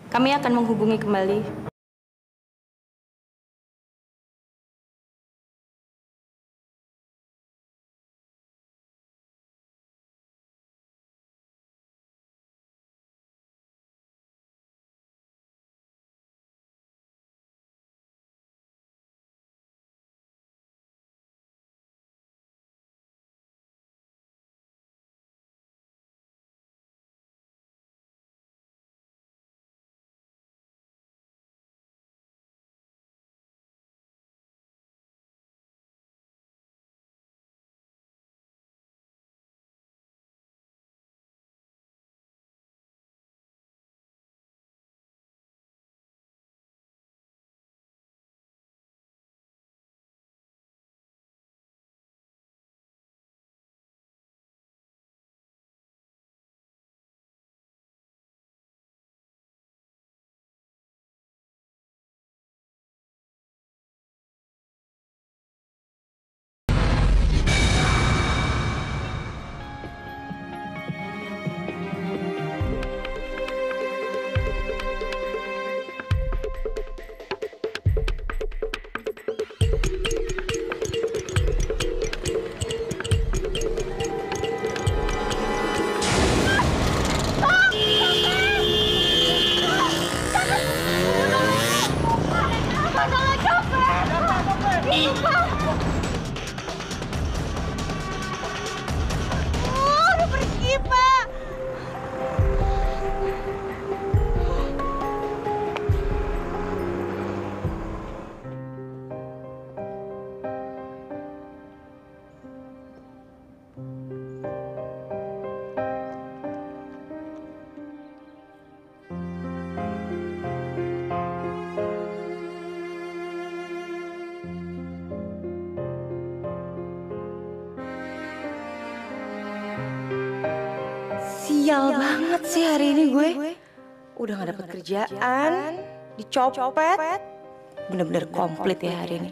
Kami akan menghubungi kembali. Sial banget sih hari ini gue. Udah gak dapet kerjaan, dicopet. Bener-bener komplit ya hari ini.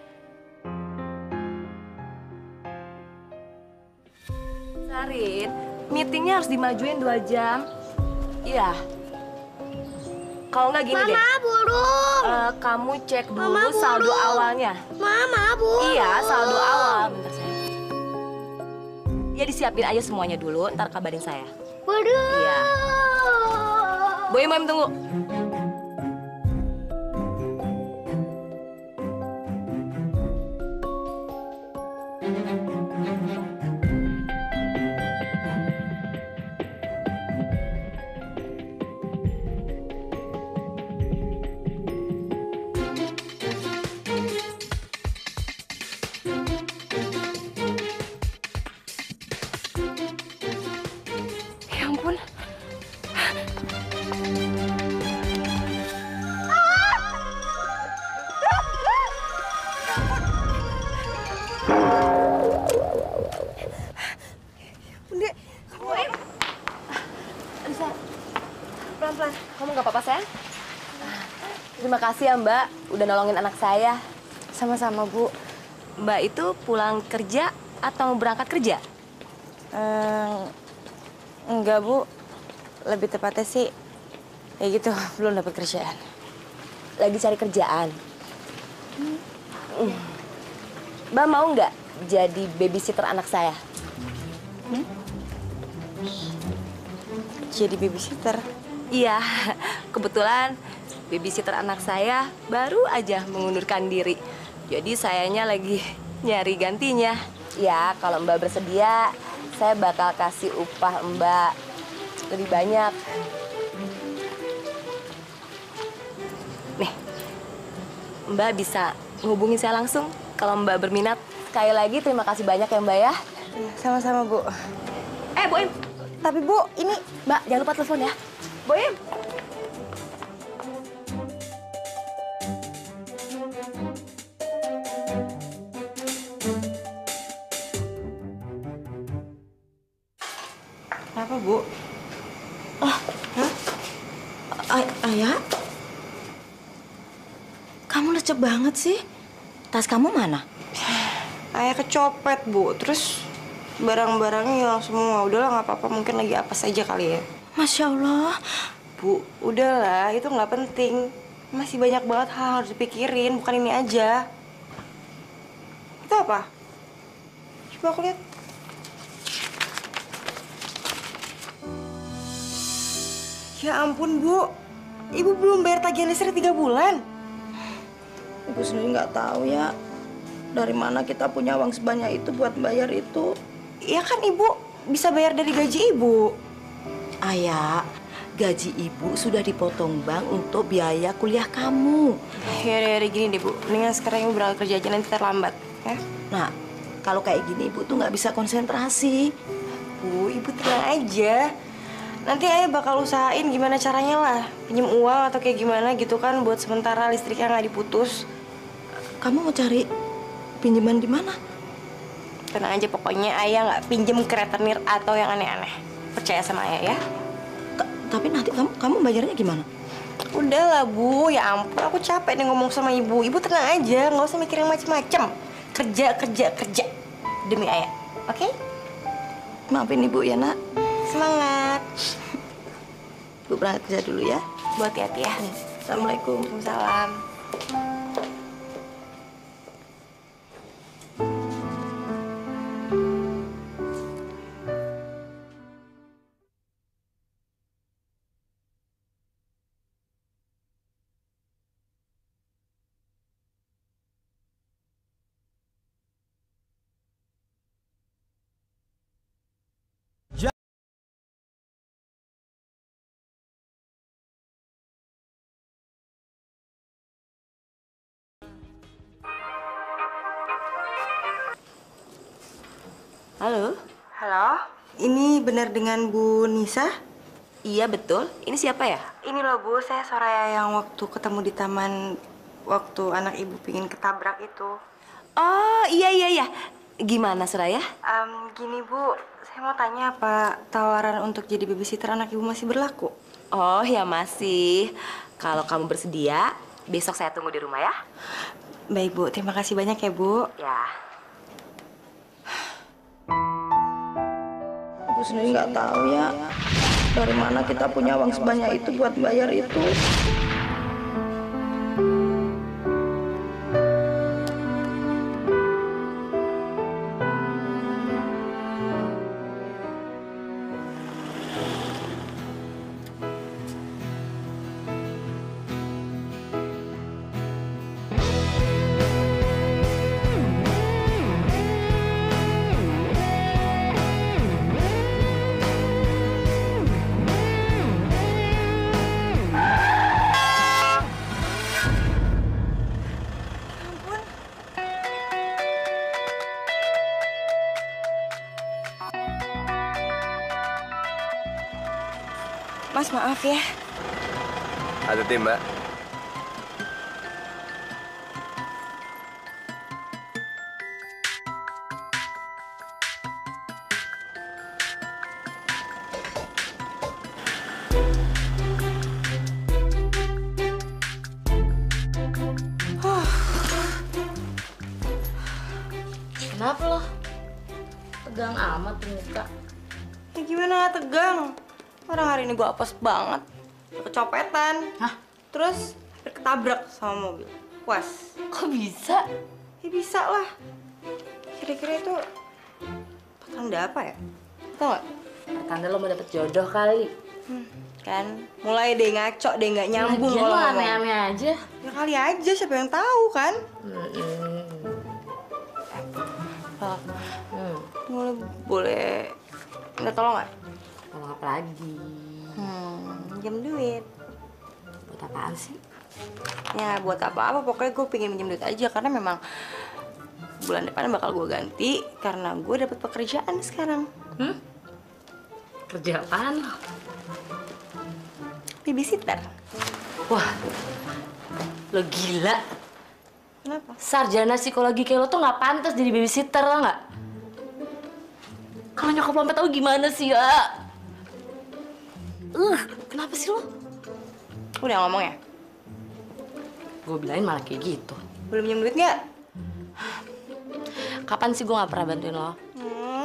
Sarin, meetingnya harus dimajuin 2 jam. Iya. Kalau nggak gini deh. Mama burung. Kamu cek dulu Mama, saldo burung. awalnya. Mama burung. Iya, saldo awal. Bentar saya. Ya disiapin aja semuanya dulu, ntar kabarin saya. Waduh. Iya. Boy, tunggu. Ya ampun. Bunda, Boy. Bisa. Pelan-pelan. Kamu nggak apa-apa, sayang? Terima kasih ya, Mbak. Udah nolongin anak saya. Sama-sama, Bu. Mbak itu pulang kerja atau berangkat kerja? Enggak, Bu. Lebih tepatnya sih, ya gitu, belum dapat kerjaan. Lagi cari kerjaan. Mbak mau nggak jadi babysitter anak saya? Jadi babysitter. Iya, kebetulan babysitter anak saya baru aja mengundurkan diri. Jadi sayanya lagi nyari gantinya. Ya, kalau Mbak bersedia, saya bakal kasih upah Mbak lebih banyak. Nih, Mbak bisa menghubungi saya langsung kalau Mbak berminat. Sekali lagi terima kasih banyak ya Mbak ya. Sama-sama, Bu. Boim. Tapi, Bu, ini... Mbak, jangan lupa telepon ya. Boim. Kenapa, Bu? Oh, hah? Ayah? Kamu lecek banget sih. Tas kamu mana? Ayah kecopet, Bu. Terus barang-barangnya hilang semua. Udahlah, nggak apa-apa. Mungkin lagi apa saja kali ya. Masya Allah. Bu, udahlah, itu nggak penting. Masih banyak banget hal yang harus dipikirin, bukan ini aja. Itu apa? Coba aku lihat. Ya ampun, Bu. Ibu belum bayar tagihan listrik 3 bulan. Ibu sendiri nggak tahu ya dari mana kita punya uang sebanyak itu buat bayar itu. Ya kan Ibu bisa bayar dari gaji Ibu. Ayah, gaji ibu sudah dipotong bank untuk biaya kuliah kamu. Ya gini deh Bu, mendingan sekarang Ibu berangkat kerja aja, nanti terlambat. Ya? Nah, kalau kayak gini ibu tuh nggak bisa konsentrasi. Bu, Ibu tenang aja. Nanti Ayah bakal usahain gimana caranya lah. Pinjem uang atau kayak gimana gitu kan buat sementara listriknya nggak diputus. Kamu mau cari pinjaman di mana? Tenang aja, pokoknya Ayah nggak pinjem ke rentenir atau yang aneh-aneh. Percaya sama Ayah ya. Tapi nanti kamu bayarnya gimana? Udahlah Bu, ya ampun aku capek nih ngomong sama Ibu. Ibu tenang aja, nggak usah mikir yang macem-macem. Kerja demi Ayah, oke? Maafin ibu ya nak. Semangat. Ibu berangkat kerja dulu ya. Bu, hati-hati ya. Assalamualaikum. Waalaikumsalam. Halo? Halo, ini benar dengan Bu Nisa? Iya betul. Ini siapa ya? Ini loh Bu, saya Soraya yang waktu ketemu di taman waktu anak Ibu pingin ketabrak itu. Oh iya. Gimana Suraya? Gini Bu, saya mau tanya apa tawaran untuk jadi babysitter anak Ibu masih berlaku? Oh ya masih. Kalau kamu bersedia, besok saya tunggu di rumah ya. Baik Bu, terima kasih banyak ya Bu. Ya. Ibu sendiri nggak tahu ya dari mana kita punya uang sebanyak itu buat bayar itu. Mas maaf ya. Hati-hati Mbak. Kenapa lo? Tegang amat tuh muka. Ya gimana tegang? Orang hari ini gue apes banget. Kecopetan. Hah? Terus hampir ketabrak sama mobil. Puas. Kok bisa? Ya bisa lah. Kira-kira itu pertanda apa ya? Tau gak? Pertanda lo mau dapet jodoh kali. Kan mulai deh ngaco deh, nggak nyambung Lagian kalau lo ngomong. aneh-aneh aja. Ya kali aja, siapa yang tahu kan? Boleh minta tolong nggak? Kalau apa lagi? Minjem duit. Buat apaan sih? Ya buat apa-apa, pokoknya gue pengen minjem duit aja karena memang bulan depan bakal gue ganti karena gue dapet pekerjaan sekarang. Kerja apaan lo? Babysitter. Wah, lo gila. Kenapa? Sarjana psikologi kayak lo tuh nggak pantas jadi babysitter, lo nggak? Kalau nyokap lo sampai tahu gimana sih ya? Kenapa sih lo? Udah ngomong ya? Gue bilangin malah kayak gitu. Boleh minjem duit nggak? Kapan sih gue nggak pernah bantuin lo?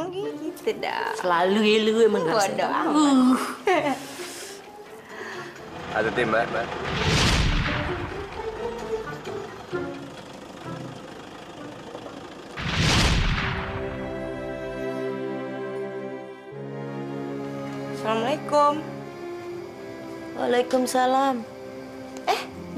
Gitu dah. Selalu ya lu emang gak Bodoh amat. Hati-hati, Mbak. Assalamualaikum. Waalaikumsalam. Bu.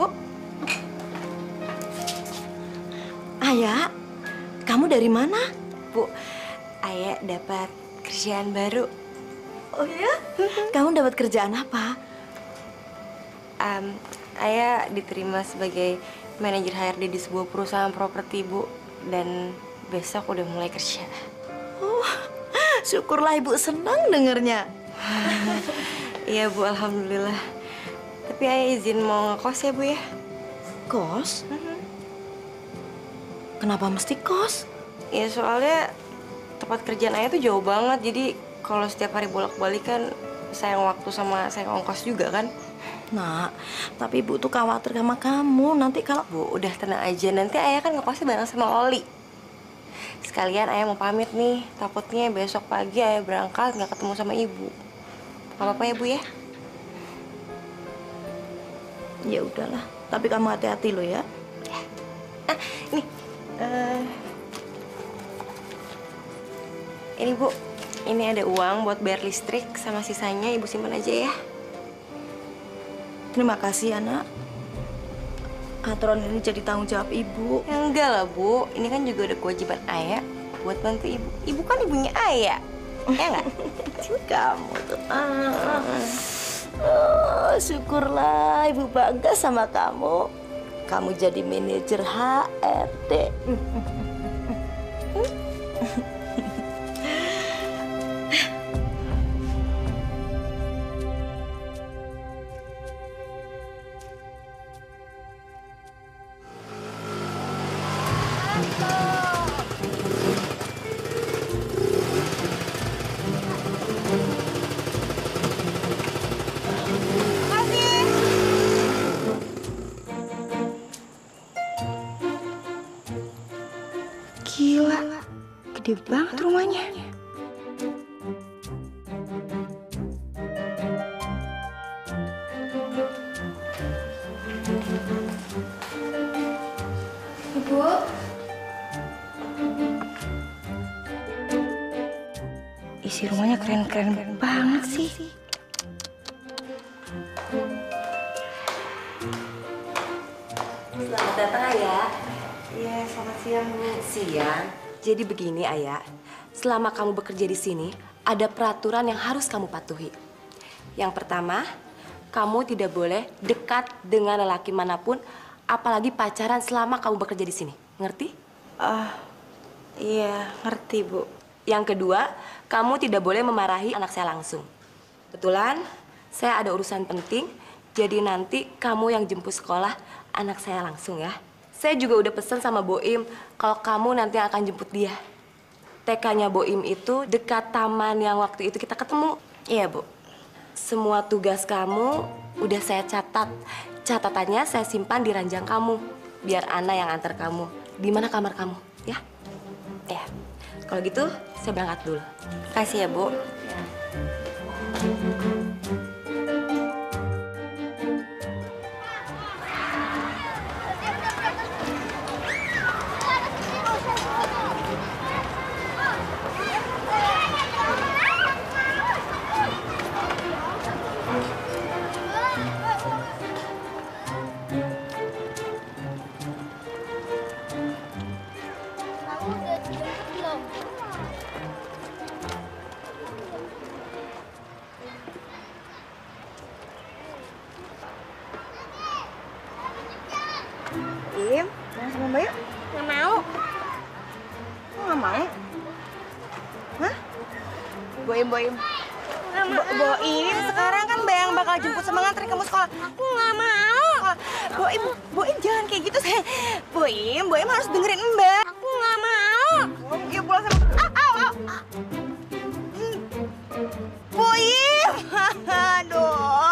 Ayah, kamu dari mana? Bu, Ayah dapat kerjaan baru. Oh ya? Kamu dapat kerjaan apa? Ayah diterima sebagai manajer HRD di sebuah perusahaan properti, Bu. Dan besok udah mulai kerja. Oh, syukurlah ibu senang dengernya. Iya, Bu, alhamdulillah. Tapi Ayah izin mau ngekos ya, Bu ya? Kos? Kenapa mesti kos? Ya soalnya tempat kerjaan Ayah tuh jauh banget. Jadi kalau setiap hari bolak-balik kan sayang waktu sama sayang ongkos juga kan. Nak, tapi ibu tuh khawatir sama kamu. Nanti kalau... Bu, udah tenang aja. Nanti Ayah kan ngekosnya bareng sama Oli. Sekalian Ayah mau pamit nih. Takutnya besok pagi Ayah berangkat nggak ketemu sama Ibu. Gak apa-apa ya, Bu ya? Ya udahlah. Tapi kamu hati-hati lo ya. Nih. Ini, Bu. Ini ada uang buat bayar listrik. Sama sisanya Ibu simpan aja ya. Terima kasih, anak. Aturan ini jadi tanggung jawab ibu. Ya enggak lah, Bu. Ini kan juga ada kewajiban Ayah buat bantu Ibu. Ibu kan ibunya Ayah. Ya enggak? Kamu tuh. Oh, syukurlah ibu bangga sama kamu. Kamu jadi manajer HRD. Gila. Gede banget rumahnya. Ibu, Isi rumahnya keren-keren banget sih. Selamat datang, Ayah. Iya, selamat siang, Bu. Siang. Jadi begini, Ayah. Selama kamu bekerja di sini, ada peraturan yang harus kamu patuhi. Yang pertama, kamu tidak boleh dekat dengan lelaki manapun, apalagi pacaran selama kamu bekerja di sini. Ngerti? Iya, ngerti, Bu. Yang kedua, kamu tidak boleh memarahi anak saya langsung. Kebetulan, saya ada urusan penting, jadi nanti kamu yang jemput sekolah anak saya langsung ya. Saya juga udah pesan sama Boim kalau kamu nanti akan jemput dia. TK-nya Boim itu dekat taman yang waktu itu kita ketemu. Iya, Bu. Semua tugas kamu udah saya catat. Catatannya saya simpan di ranjang kamu. Biar Ana yang antar kamu. Di mana kamar kamu, ya? Ya. Kalau gitu, saya berangkat dulu. Kasih ya, Bu. Im, mau sama Mbak yuk? nggak mau. Kok nggak mau? Hah? Boim. Nggak mau. Boim, sekarang kan Mbak yang bakal jemput sama ngantri kamu sekolah. Aku nggak mau. Boim jangan kayak gitu, sayang. Boim harus dengerin Mbak. Aku nggak mau. Iya, pulang sama... Boim! Aduh.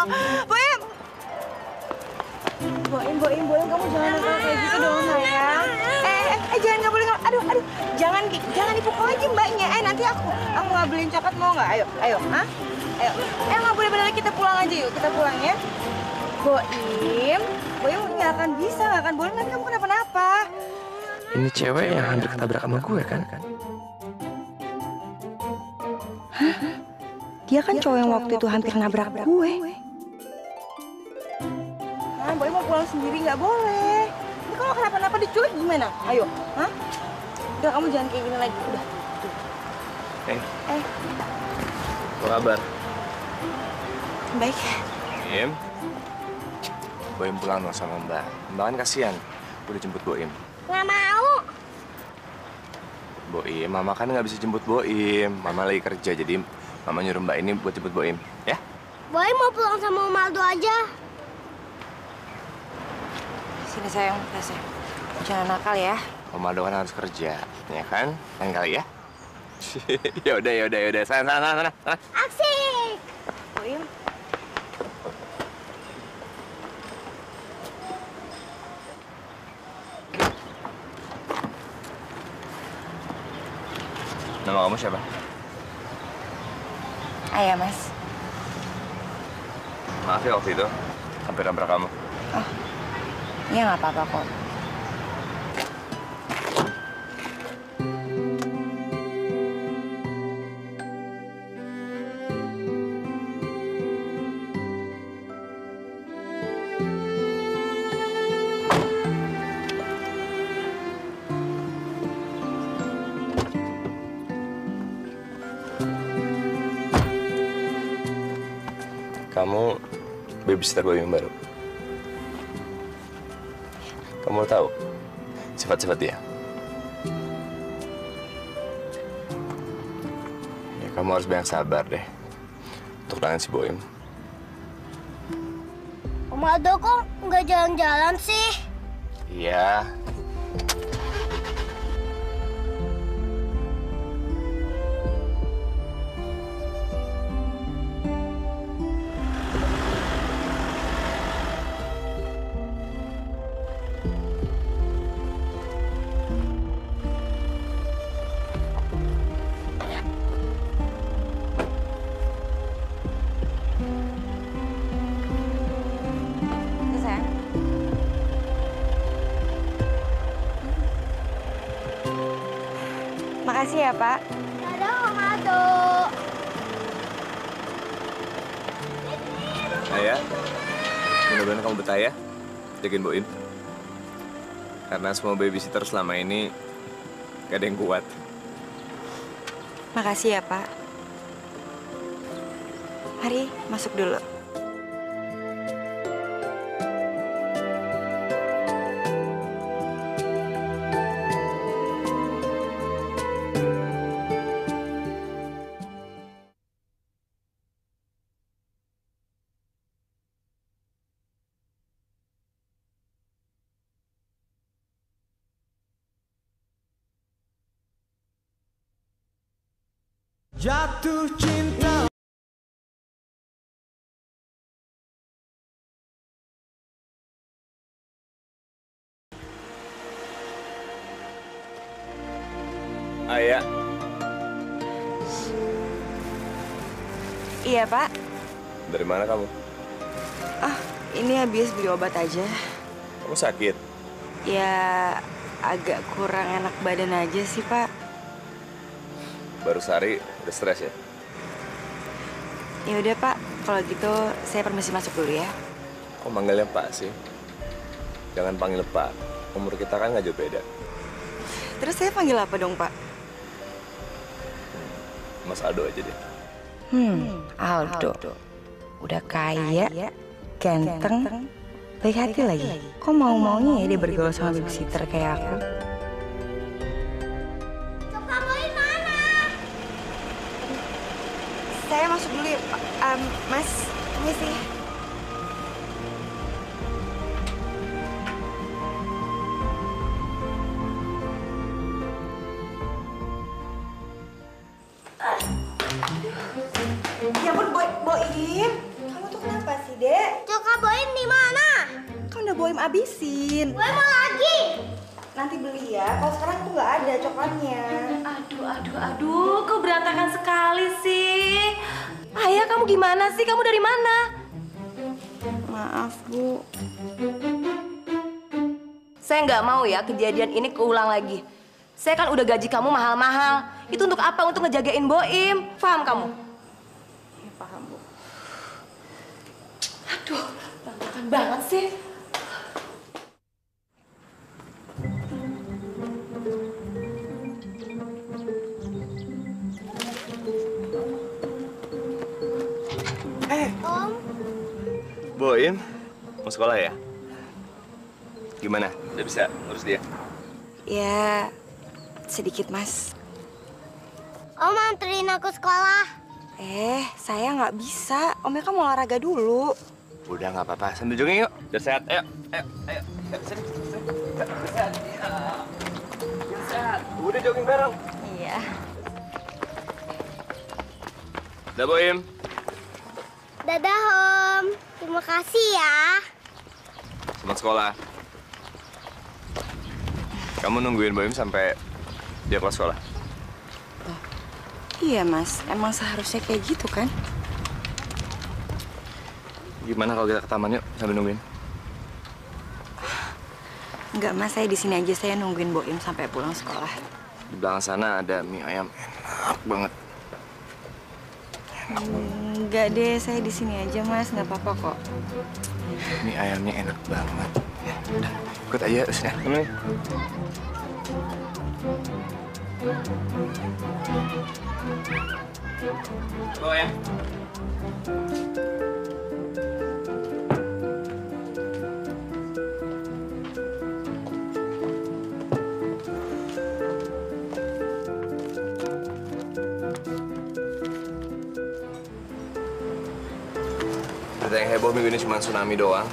Boim, kamu jangan nakal kayak gitu dong, sayang. Jangan, nggak boleh. Aduh. Jangan dipukul aja Mbaknya. Nanti aku nggak beliin coklat, mau nggak? Ayo, hah? Ayo, nggak boleh, bener, kita pulang aja yuk. Kita pulang ya. Boim nggak akan bisa, nggak akan boleh nanti kamu kenapa-napa. Ini cewek yang hampir ketabrak sama gue kan? Dia kan cowok yang waktu itu hampir nabrak gue. Nah, Boim mau pulang sendiri nggak boleh. Ini kalau kenapa-napa diculik gimana? Ayo, hah? Udah kamu jangan kayak gini lagi, udah. Apa kabar? Baik. Boim. Boim pulang dong sama Mbak. Mbak kan kasihan. Udah jemput Boim. Nggak mau. Boim, Mama kan nggak bisa jemput Boim. Mama lagi kerja, jadi Mama nyuruh Mbak ini buat jemput Boim. Ya? Boy mau pulang sama Om Aldo aja. Sini sayang, kasih. Jangan nakal ya. Om Aldo kan harus kerja, ya kan? Lain kali ya? ya udah. Sana. Asik. Boim. Nama kamu siapa? Ayah, Mas. Maaf ya waktu itu, hampir nabrak kamu. Iya nggak apa-apa kok. Kamu babysitter Boim yang baru. Kamu tahu sifat-sifat dia? Ya, kamu harus banyak sabar deh untuk tangan si Boim. Om Aldo kok nggak jalan-jalan sih? Iya. Makasih ya, Pak. Dadah Om Aldo. Ayah, mudah-mudahan kamu betah ya, jagain Boim. Karena semua babysitter selama ini gak ada yang kuat. Makasih ya, Pak. Mari, masuk dulu. Jatuh cinta. Ayah, Iya, Pak. dari mana kamu? Ini habis beli obat aja. Kamu sakit? Ya, agak kurang enak badan aja sih, Pak. Baru sehari udah stres ya? Ya udah, Pak. Kalau gitu, saya permisi masuk dulu ya. Kok manggilnya Pak sih? Jangan panggil Pak. Umur kita kan nggak jauh beda. Terus saya panggil apa dong, Pak? Mas Aldo aja deh. Aldo. Udah kaya, ganteng, baik hati lagi. Kok mau-maunya ya dia bergaul sama babysitter kayak aku? Kakak Boy mana? Saya masuk dulu ya, Pak. Mas, permisi. Ya ampun, Boim. Kamu tuh kenapa sih, Dek? Kakak Boy di mana? Kan udah Boim abisin. Boy mau lagi. Nanti beli ya. Kalau sekarang tuh nggak ada coklatnya. Aduh, kok berantakan sekali sih? Ayah, kamu gimana sih? Kamu dari mana? Maaf, Bu. Saya nggak mau ya kejadian ini keulang lagi. Saya kan udah gaji kamu mahal-mahal. Itu untuk apa? Untuk ngejagain Boim. Paham kamu? Ya, paham, Bu. Aduh, berantakan banget sih. Om, Boim, mau sekolah ya? Gimana? Udah bisa ngurus dia? Ya, sedikit, Mas. Om anterin aku sekolah. Saya nggak bisa. Omnya kan mau olahraga dulu. Udah nggak apa-apa, sambil jogging yuk. Biar sehat, ayo. Ayo, sini. Biar sehat, iya. Biar sehat. Udah jogging bareng. Iya. Udah, Boim. Dadah Om, terima kasih ya. Selamat sekolah. Kamu nungguin Boim sampai dia kelas sekolah? Iya, Mas. Emang seharusnya kayak gitu kan? Gimana kalau kita ke taman yuk sambil nungguin? Enggak, Mas. Saya di sini aja. Saya nungguin Boim sampai pulang sekolah. Di belakang sana ada mie ayam enak banget. Enggak deh, saya di sini aja, Mas. Nggak apa-apa kok. Mie ayamnya enak banget. Ya, udah, ikut aja terusnya. Temenin. Bawa ya. Berita yang heboh minggu ini cuma tsunami doang.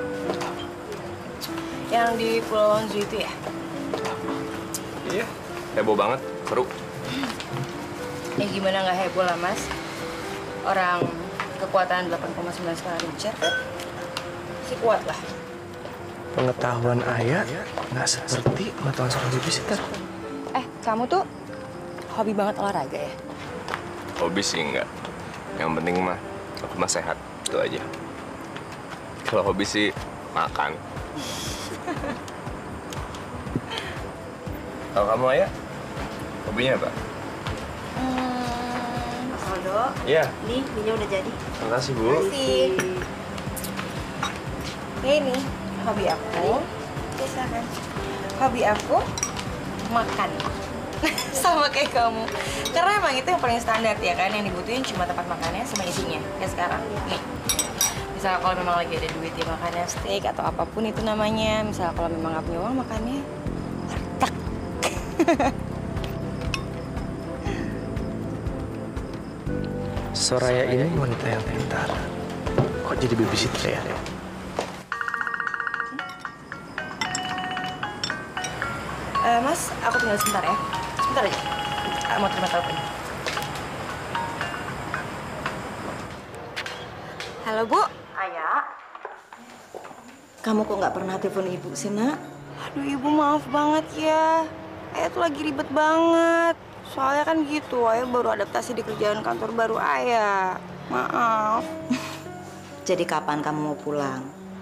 Yang di Pulau Onzu itu ya? Iya, heboh banget, seru. Ya gimana nggak heboh lah, Mas. Orang kekuatan 8,9 skala Richter masih kuat lah. Pengetahuan ayah nggak seperti pengetahuan seorang babysitter. Kamu tuh hobi banget olahraga ya? Hobi sih enggak. Yang penting mah aku mah sehat, itu aja. Kalau hobi sih makan. Kalau kamu ayah, hobinya apa? Mas Aldo, Iya. nih minyak udah jadi. Makasih, Bu. Ini hobi aku. Biasa kan? Hobi aku makan. Sama kayak kamu. Karena emang itu yang paling standar ya kan. Yang dibutuhin cuma tempat makannya sama isinya. Kayak sekarang. Nih. Misalnya kalau memang lagi ada duit ya makannya steak atau apapun itu namanya. Misalnya kalau memang nggak punya uang makannya warteg. Soraya ini wanita yang pintar. Kok jadi babysitter ya? Mas, aku tinggal sebentar ya. Sebentar aja. Mau terima telepon. Halo, Bu. Ayah. Kamu kok nggak pernah telepon Ibu sih, Nak? Aduh, Ibu maaf banget ya. Ayah tuh lagi ribet banget. Soalnya kan gitu, Ayah baru adaptasi di kerjaan kantor baru Ayah. Maaf. Jadi kapan kamu mau pulang?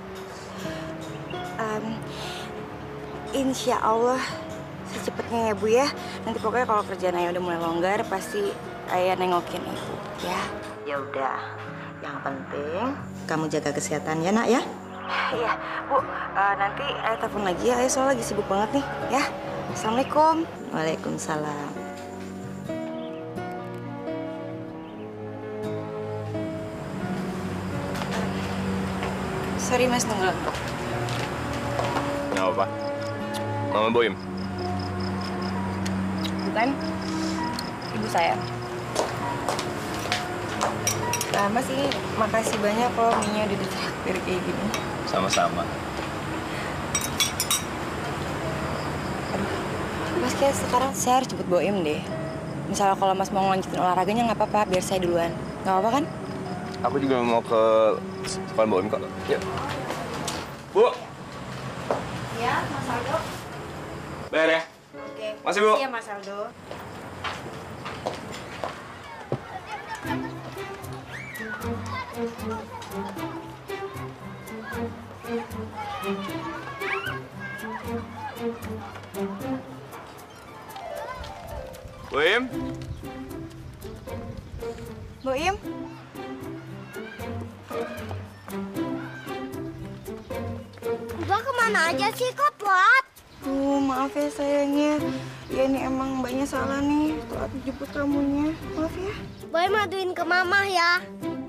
Insya Allah secepatnya ya, Bu ya. Nanti pokoknya kalau kerjaan Ayah udah mulai longgar, pasti Ayah nengokin Ibu, ya. Ya udah. Yang penting kamu jaga kesehatan ya, Nak ya. Iya, Bu. Nanti Ayah telepon lagi ya. Ayah soalnya lagi sibuk banget nih, ya. Assalamualaikum. Waalaikumsalam. Sorry Mas, nunggu lama. Nggak apa-apa. Mama Boim. Bukan? Ibu saya. Mas, ini makasih banyak loh mie-nya udah ditraktir kayak gini. Sama-sama. Mas, kayak sekarang saya harus jemput Boim deh. Misalnya kalau Mas mau ngelanjutin olahraganya nggak apa-apa, biar saya duluan. Nggak apa-apa kan? Aku juga mau ke sekolah Boim kok. Yuk. Bu. Ya, Mas Aldo. Bayar ya? Oke. Masih, Bu? Iya, Mas Aldo. kemana aja sih kok telat? Maaf ya sayangnya. Ya ini emang mbaknya salah nih telat jemput kamunya. Maaf ya. Boy maduin ke mama ya.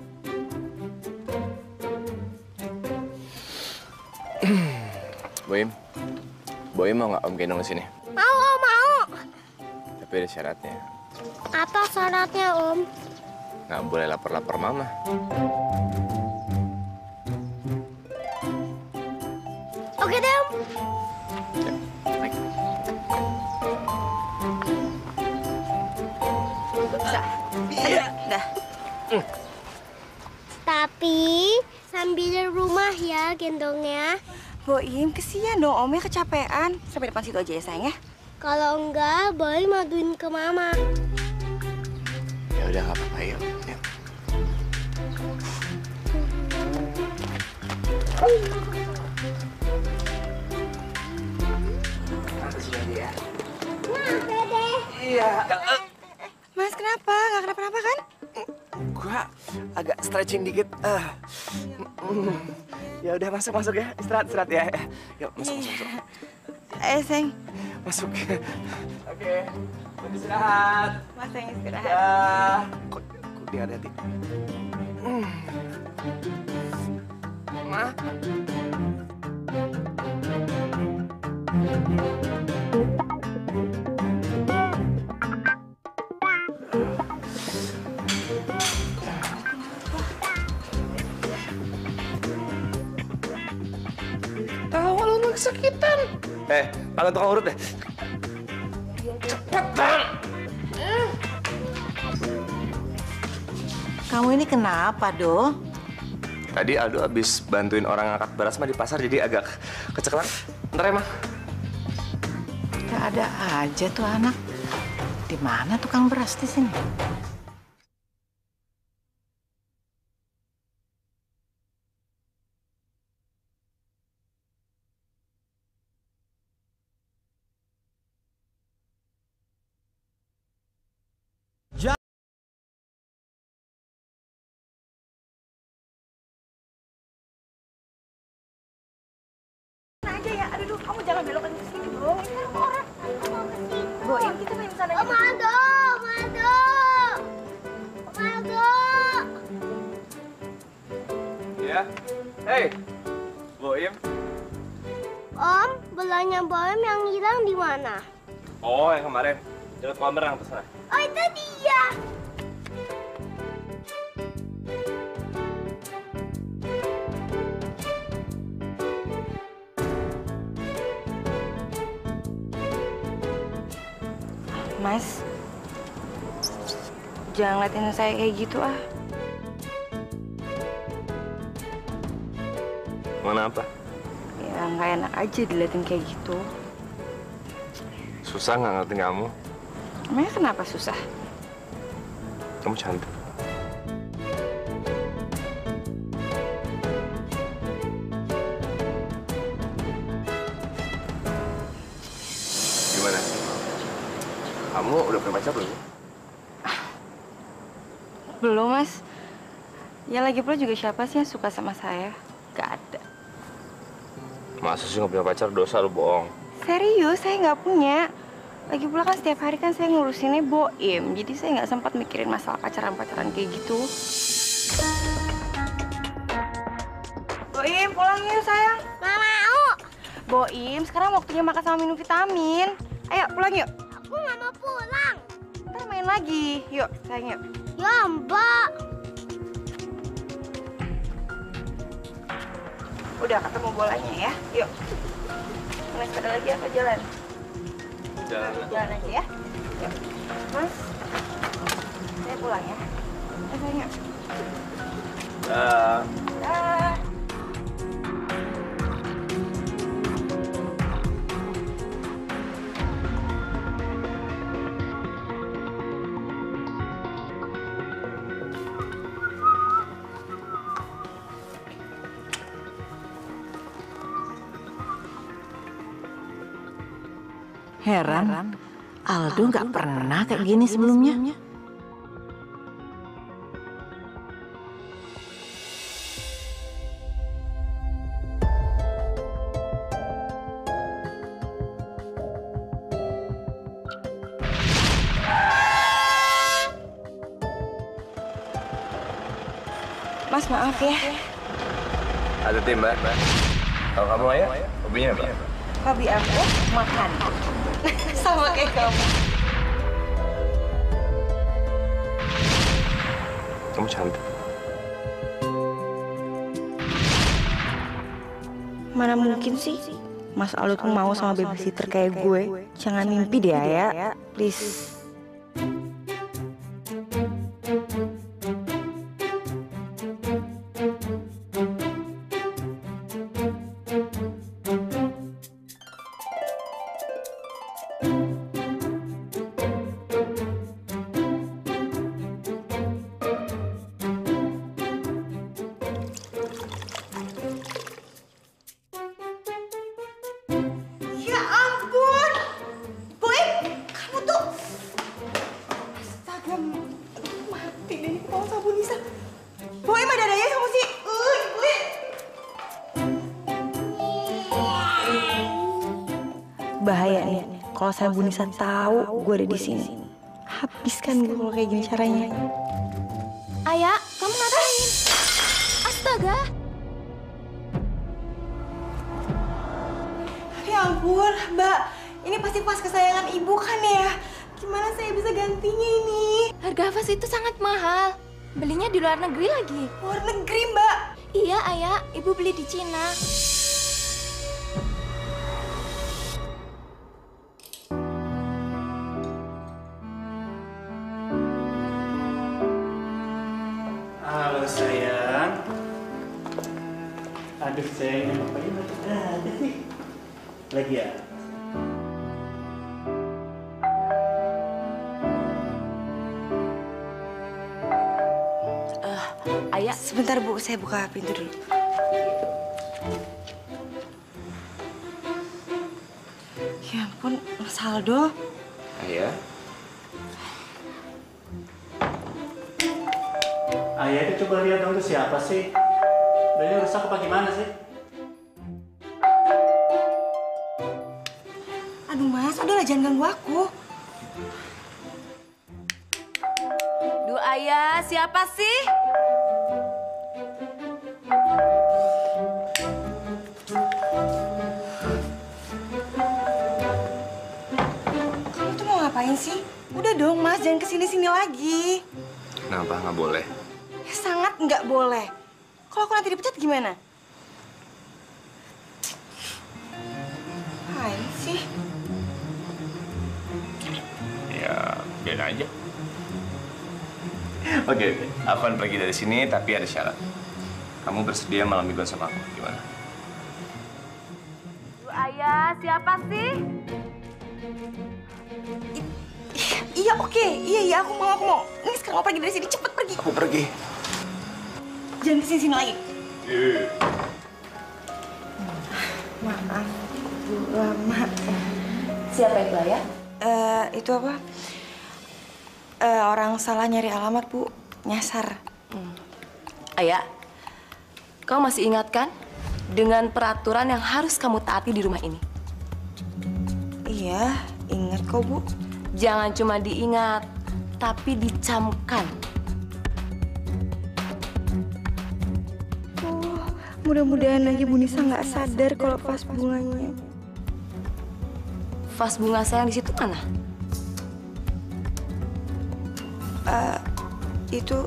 Boim mau nggak Om gendong ke sini? Mau, Om, mau. Tapi ada syaratnya. Apa syaratnya, Om? Nggak boleh lapar-lapar Mama. Oke deh, Om. Ya, baik. Dah. Tapi sambil rumah ya gendongnya. Boim, kesian dong Omnya kecapean. Sampai depan situ aja ya sayang ya. Kalau enggak, Boy maduin ke mama. Ya udah nggak apa-apa, yuk. Yuk. Nah, Dede. Iya. Mas kenapa? Nggak kenapa-napa kan? Gua agak stretching dikit. Ya udah masuk ya. Istirahat ya. Yuk masuk. Sayang. Masuk. Oke. Istirahat. Mas sayang istirahat. Ya. Kok dia hati-hati. Ma. Tahu lu kesakitan. Panggil tukang urut deh. Cepetan. Kamu ini kenapa, Do? Tadi Aldo habis bantuin orang angkat beras mah di pasar jadi agak keceklak. Ntar ya, Ma. Gak ada aja tuh anak. Di mana tukang beras di sini? Aja ya. Aduh, kamu jangan belokan ke sini dong. Ini kan orang. Boim, kita main sana aja. Om Aldo, Om Aldo. Om Aldo. Ya. Hey. Boim. Om, belanya Boim yang hilang di mana? Oh, yang kemarin. Jalan kolam renang tuh sana. Oh, itu dia. Mas, jangan ngeliatin saya kayak gitu ah. Kenapa? Ya nggak enak aja diliatin kayak gitu. Susah nggak ngeliatin kamu? Emangnya kenapa susah? Kamu cantik. Gimana? Kamu udah punya pacar belum? Belum, Mas. Ya lagi pula juga siapa sih yang suka sama saya? Gak ada. Masa sih nggak punya pacar? Dosa lu bohong. Serius, saya nggak punya. Lagi pula kan setiap hari kan saya ngurusinnya Boim. Jadi saya nggak sempat mikirin masalah pacaran-pacaran kayak gitu. Boim, pulang yuk sayang. Nggak mau. Boim, sekarang waktunya makan sama minum vitamin. Ayo pulang yuk. Aku nggak mau pulang. Ntar main lagi. Yuk, sayang yuk. Ya, Mbak. Udah ketemu bolanya ya. Yuk. Main sepeda lagi apa jalan? Jalan. Jalan aja ya. Yuk. Mas, saya pulang ya. Sayang yuk. Dah. Heran, Aldo nggak pernah kayak gini sebelumnya. Mas maaf ya. Ada tim, Mbak. Kalau kamu Ayah, hobinya apa? Hobi aku makan. Sama kayak kamu. Kamu cantik. Mana mungkin sih Mas Aldo tuh mau sama babysitter kayak gue? Jangan mimpi deh ya, please. Ya ampun, Boy, kamu tuh, astaga, mati deh ini ketawa sama Bu Nisa. Boy, mah dadanya kamu sih, Boy. Bahaya nih, kalau saya Bu Nisa tahu gue ada di sini. Habiskan gue kalau kayak gini caranya. Ayah, kamu ngapain? Astaga. Ya ampun, Mbak. Ini pasti vas kesayangan ibu kan ya? Gimana saya bisa gantinya ini? Harga vas itu sangat mahal. Belinya di luar negeri lagi. Luar negeri, Mbak. Iya, Ayah. Ibu beli di Cina. Halo sayang. Aduh sayang, ngapain ada sih? Lagi ya? Ayah, Sebentar, Bu. Saya buka pintu dulu. Ya ampun, Mas Aldo. Ayah? Ayah itu coba lihat dong tuh siapa sih? Bannya rusak apa gimana sih? Aduh, Mas. Udahlah, jangan ganggu aku. duh Ayah, siapa sih? Kamu tuh mau ngapain sih? Udah dong, Mas. Jangan kesini-sini lagi. Kenapa nggak boleh? Ya, sangat nggak boleh. Kalau aku nanti dipecat gimana? Ngapain sih? Ya, biar aja. Oke, aku akan pergi dari sini, tapi ada syarat. Kamu bersedia malam mingguan sama aku, gimana? Duh Ayah, siapa sih? Iya, oke. Iya, aku mau. Ini sekarang mau pergi dari sini. Cepet pergi. Aku pergi. Jangan kesini-sini lagi. Maaf, Bu, lama. Siapa itu Ayah? Itu apa? Orang salah nyari alamat, Bu. Nyasar. Ayah, kau masih ingat kan dengan peraturan yang harus kamu taati di rumah ini? Iya, ingat kok, Bu. Jangan cuma diingat, tapi dicamkan. Mudah-mudahan aja Bu Nisa nggak sadar kalau pas bunganya. Vas bunga sayang di situ mana? Itu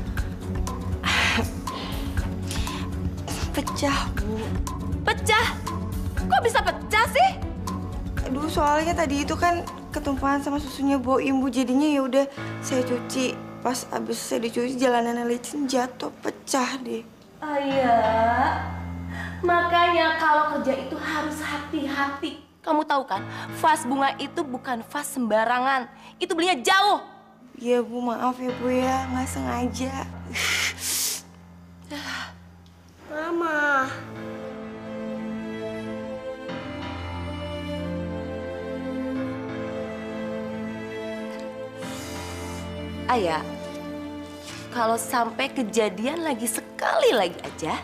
pecah, Bu. Pecah? Kok bisa pecah sih? Aduh, soalnya tadi itu kan ketumpahan sama susunya Boim, Bu. Jadinya ya udah saya cuci. Pas abis saya dicuci jalanannya licin, jatuh, pecah deh. Ayah, makanya kalau kerja itu harus hati-hati. Kamu tahu kan, vas bunga itu bukan vas sembarangan. Itu belinya jauh. Iya, Bu, maaf ya, Bu ya. Nggak sengaja. Mama. Ayah, kalau sampai kejadian lagi sekali lagi aja,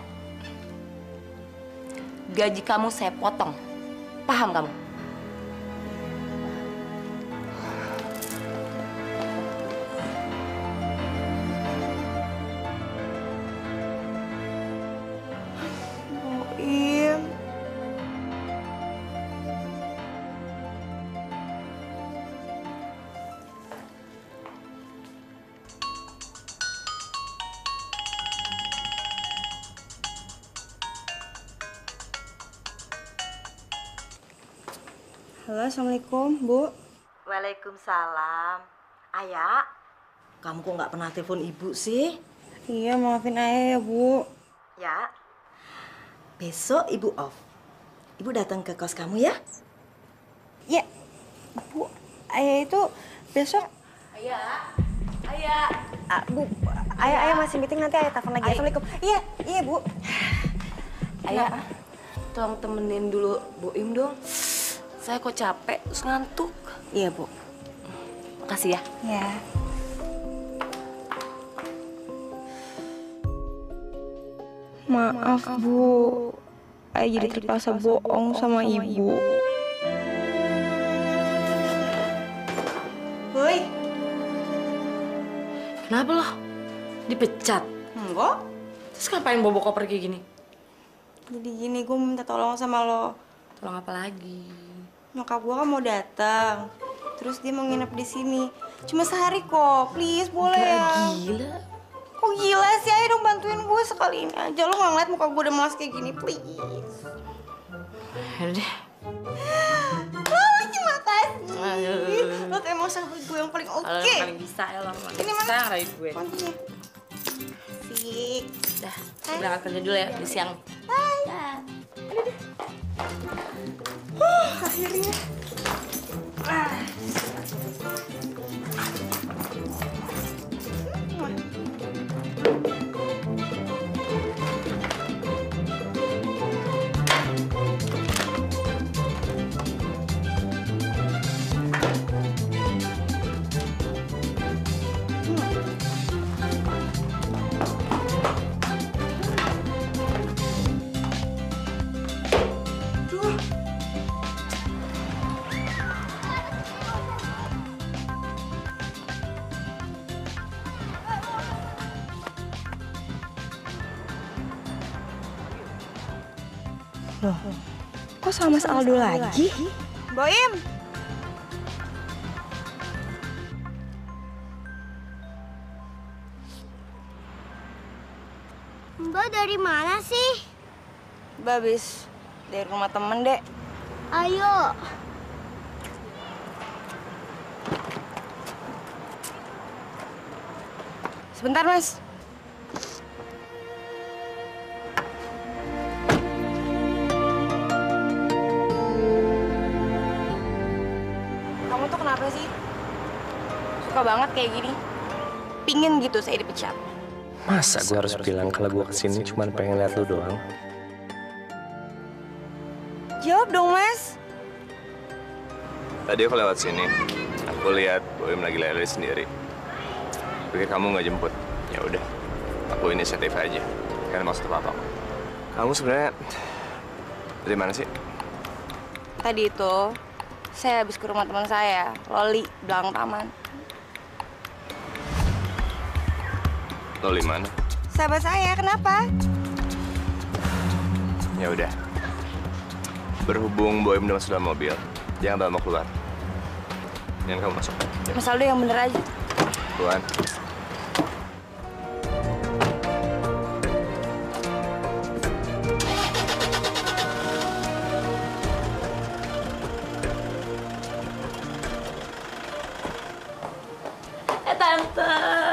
gaji kamu saya potong. Paham kamu? Halo, Assalamualaikum, Bu. Waalaikumsalam. Ayah, kamu kok nggak pernah telepon ibu sih? Iya, maafin Ayah ya, Bu. Ya, besok ibu off. Ibu datang ke kos kamu ya? Ya, Bu, Ayah itu besok... Ayah. Bu, Ayah masih meeting, nanti Ayah telepon lagi. Assalamualaikum. Iya, Bu. Ayah, tolong temenin dulu Boim dong. Saya kok capek, terus ngantuk. Iya, Bu. Makasih ya. Ya. Maaf, Bu. Ayah jadi terpaksa bohong sama Ibu. Woi. Kenapa lo? Dipecat? Enggak. Terus ngapain bawa koper kayak gini? Jadi gini, gue minta tolong sama lo. Tolong apa lagi? Nyokap gue kan mau datang. Terus dia mau nginep di sini. Cuma sehari kok. Please, boleh ya? Gila. Kok gila sih? Ayo dong bantuin gue sekali ini aja. Lo nggak ngeliat muka gue udah melas kayak gini, please. Yaudah deh. Oh, terima kasih. Lo tuh emang sahabat gue yang paling oke. Kalau yang paling bisa ya lo. Ini mana? Bisa ngerayu gue. Kuncinya. Sik. Dah, berangkat kerja dulu ya. Udah siang. Akhirnya. Loh, kok sama Mas Aldo lagi? Boim! Mbak dari mana sih? Mbak habis dari rumah temen, Dek. Ayo. Sebentar, Mas. Kamu tuh kenapa sih? Suka banget kayak gini. Pingin gitu saya dipecat. Masa gue harus bilang kalau gue kesini cuma pengen lihat lu doang? Jawab dong, Mas. Tadi aku lewat sini, aku lihat Boim lagi lele sendiri. Pikir kamu nggak jemput. Ya udah, aku inisiatif aja. Kan maksud apa? Kamu sebenarnya dari mana sih? Tadi itu saya habis ke rumah teman saya, Loli, Belang Taman. Loli mana? Sahabat saya, kenapa? Ya udah. Berhubung Boim udah masuk dalam mobil, jangan bawa mau keluar. Jangan kamu masuk. Mas Aldo yang bener aja. Tuan. Tante.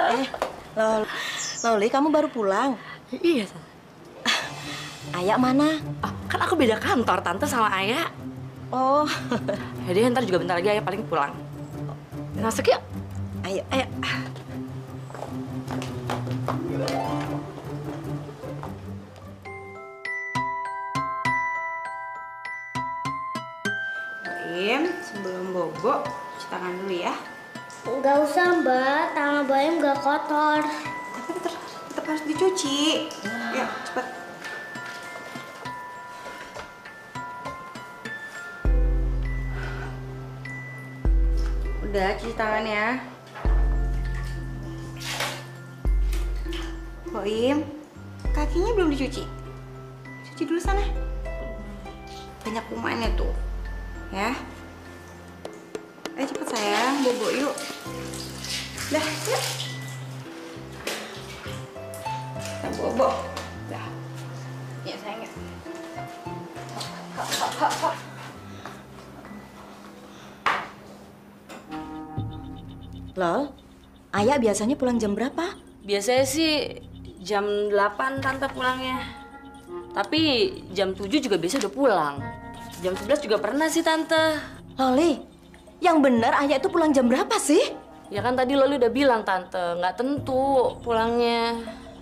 Loli, kamu baru pulang? Iya, Tante. Ayah mana? Oh, kan aku beda kantor, Tante sama Ayah. Oh, Jadi ntar juga bentar lagi Ayah paling pulang. Masuk yuk. ayo. Ayo. Boim, sebelum bobo, cuci tangan dulu ya. Nggak usah, Mbak. Tangan Boim nggak kotor. Tapi tetap harus dicuci. Ya, cepet. Udah, cuci tangan ya. Boim, kakinya belum dicuci. Cuci dulu sana. Banyak kumannya tuh. Ya. Ayo cepet sayang, bobo yuk. Dah, yuk. Kita bobo. Dah. Ya sayang ya. Lol, Ayah biasanya pulang jam berapa? Biasanya sih jam 8 Tante pulangnya. Tapi jam 7 juga biasa udah pulang. Jam 11 juga pernah sih Tante. Loli, yang benar Ayah itu pulang jam berapa sih? Ya kan tadi Loli udah bilang Tante, nggak tentu pulangnya.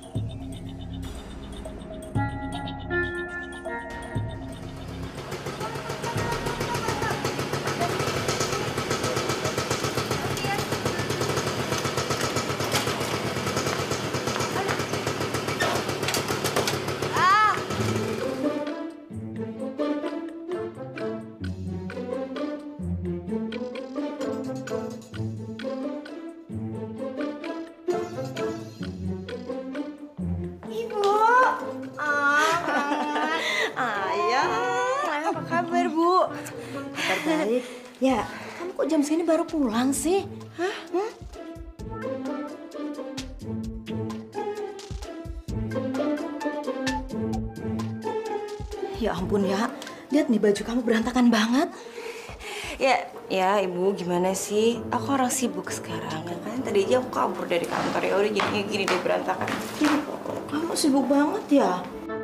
Baik. Ya, kamu kok jam segini baru pulang sih? Hah? Ya ampun ya, lihat nih baju kamu berantakan banget. Ya Ibu, gimana sih? Aku orang sibuk sekarang, ya kan? Tadi aja aku kabur dari kantor, ya udah gini deh berantakan. Kamu sibuk banget ya?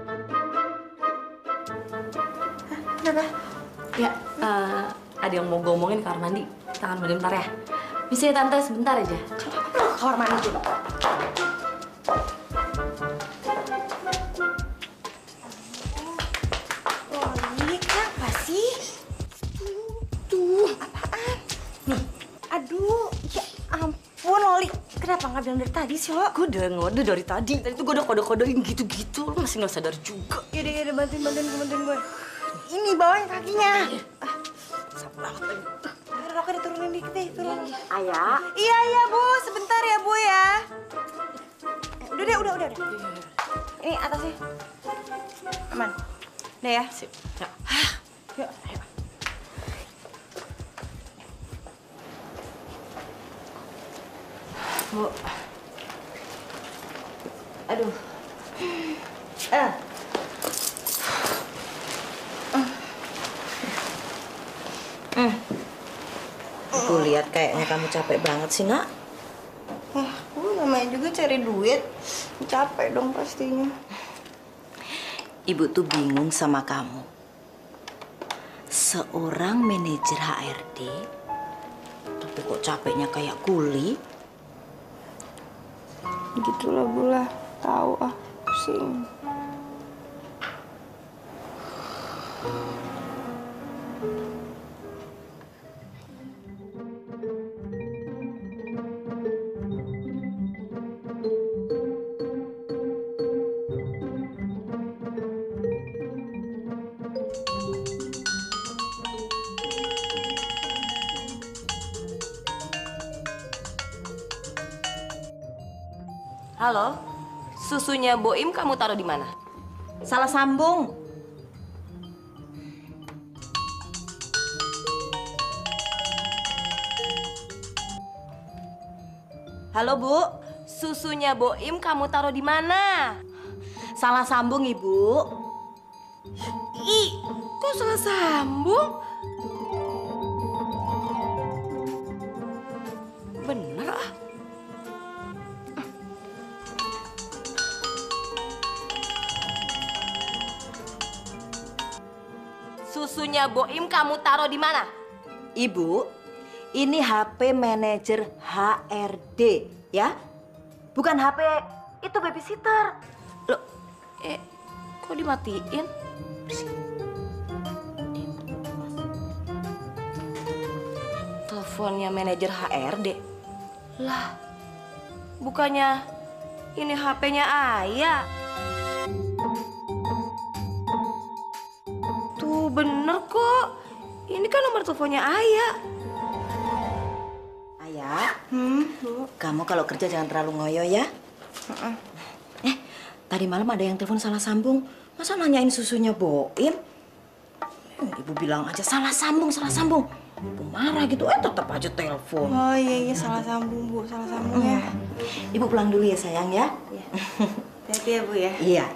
Kenapa? Ya, ada yang mau gue omongin di kamar mandi. Kita akan mandi bentar ya. Bisa ya Tante, sebentar aja. Kamar mandi dulu. Loli, kenapa sih? Tuh, apaan? Nih, aduh, ya ampun Loli. Kenapa nggak bilang dari tadi sih lo? Gue udah ngode dari tadi. Tadi tuh gue udah kode-kodein gitu-gitu. Lo masih nggak sadar juga. Yaudah, bantuin gue. Ini bawain kakinya. Sabar banget lagi. Roknya diturunin dikit deh, turun. Ayah. Iya, Bu. Sebentar ya, Bu ya. Udah. Ini atasnya. Aman. Udah ya? Sip. Ya. Yuk. Bu. Aduh. Aku lihat kayaknya kamu capek banget sih, Nak. Namanya juga cari duit. Capek dong pastinya. Ibu tuh bingung sama kamu. Seorang manajer HRD, tapi kok capeknya kayak kuli? Gitulah, Bu lah. Tahu pusing. Halo, susunya Boim kamu taruh di mana? Salah sambung. Halo, Bu. Susunya Boim kamu taruh di mana? Salah sambung, Ibu. Ih, kok salah sambung? Bener ah. Susunya Boim kamu taruh di mana? Ibu, ini HP manajer HRD, ya? Bukan HP itu babysitter. Loh, kok dimatiin? Teleponnya manajer HRD. Lah, bukannya ini HP-nya Ayah. Tuh bener kok. Ini kan nomor teleponnya Ayah. Ayah, kamu kalau kerja jangan terlalu ngoyo ya. Tadi malam ada yang telepon salah sambung. Masa nanyain susunya Boim? Ibu bilang aja salah sambung. Ibu marah gitu, tetap aja telepon. Oh iya, salah sambung, Bu. Salah sambung ya. Ibu pulang dulu ya sayang ya. Hati-hati ya, Bu ya. Iya.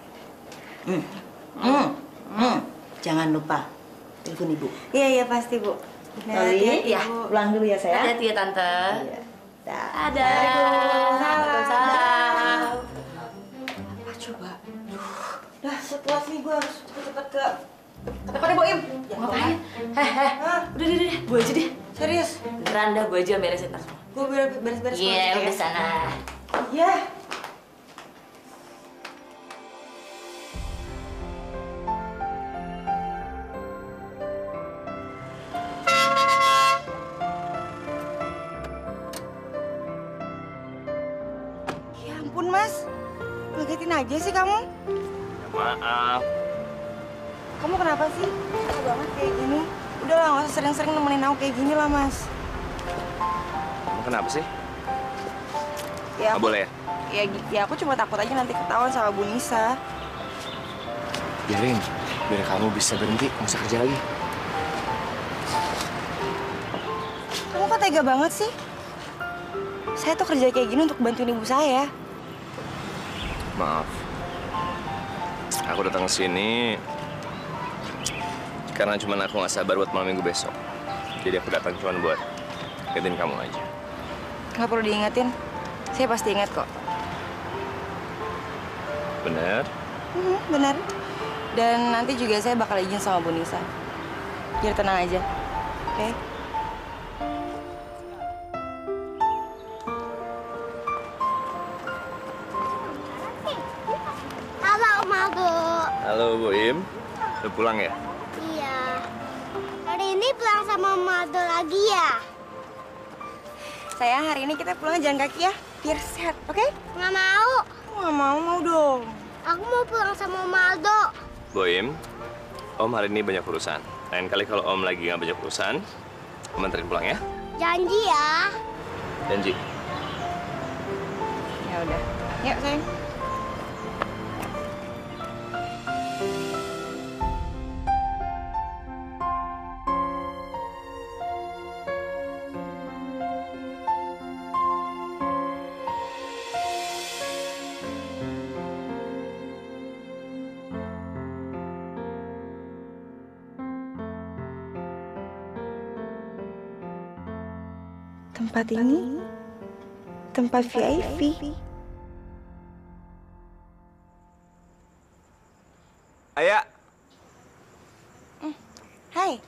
Jangan lupa telepon Ibu. Iya, pasti, Bu. Loli, Hati-hati, Bu. pulang dulu ya sayang. Hati-hati ya Tante. Iya. Ada. Waalaikumsalam. Apa coba? Dah setelah nih gue harus cepet-cepet ke tempatnya Boim. Ngapain? Udah, gue aja deh. Serius? Beneran dah, gue aja yang beresin tas. Gue beres-beres. Iya, udah sana. Iya. Ya ampun, Mas. Ngagetin aja sih kamu. Maaf. Kamu kenapa sih? Susah banget kayak gini. Udah lah, nggak usah sering-sering nemenin aku kayak gini lah, Mas. Kamu kenapa sih? Ya, Nggak boleh ya? Ya aku cuma takut aja nanti ketahuan sama Bu Nisa. Biarin, biar kamu bisa berhenti, nggak usah kerja lagi. Kamu kok tega banget sih? Saya tuh kerja kayak gini untuk bantuin ibu saya. Maaf. Aku datang ke sini karena cuman aku nggak sabar buat malam minggu besok. Jadi aku datang cuman buat ingetin kamu aja. Nggak perlu diingetin. Saya pasti ingat kok. Bener? Benar. Dan nanti juga saya bakal izin sama Bu Nisa. Biar tenang aja. Oke? Halo, Maldo. Halo, Bu Im. Udah pulang ya? Iya. Hari ini pulang sama Maldo lagi ya? Sayang, hari ini kita pulang jalan kaki ya. Biar sehat, oke? Nggak mau. Nggak mau dong. Aku mau pulang sama Maldo. Bu Im, Om hari ini banyak urusan. Lain kali kalau Om lagi nggak banyak urusan, Om anterin pulang ya. Janji ya. Janji. Ya udah. Yuk, sayang. Tempat ini tempat VIP. Ayah. Hai.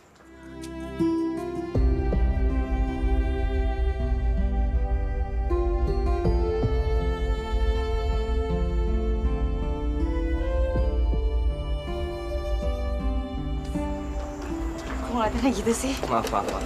Kok ngeliatinnya gitu sih? Maaf.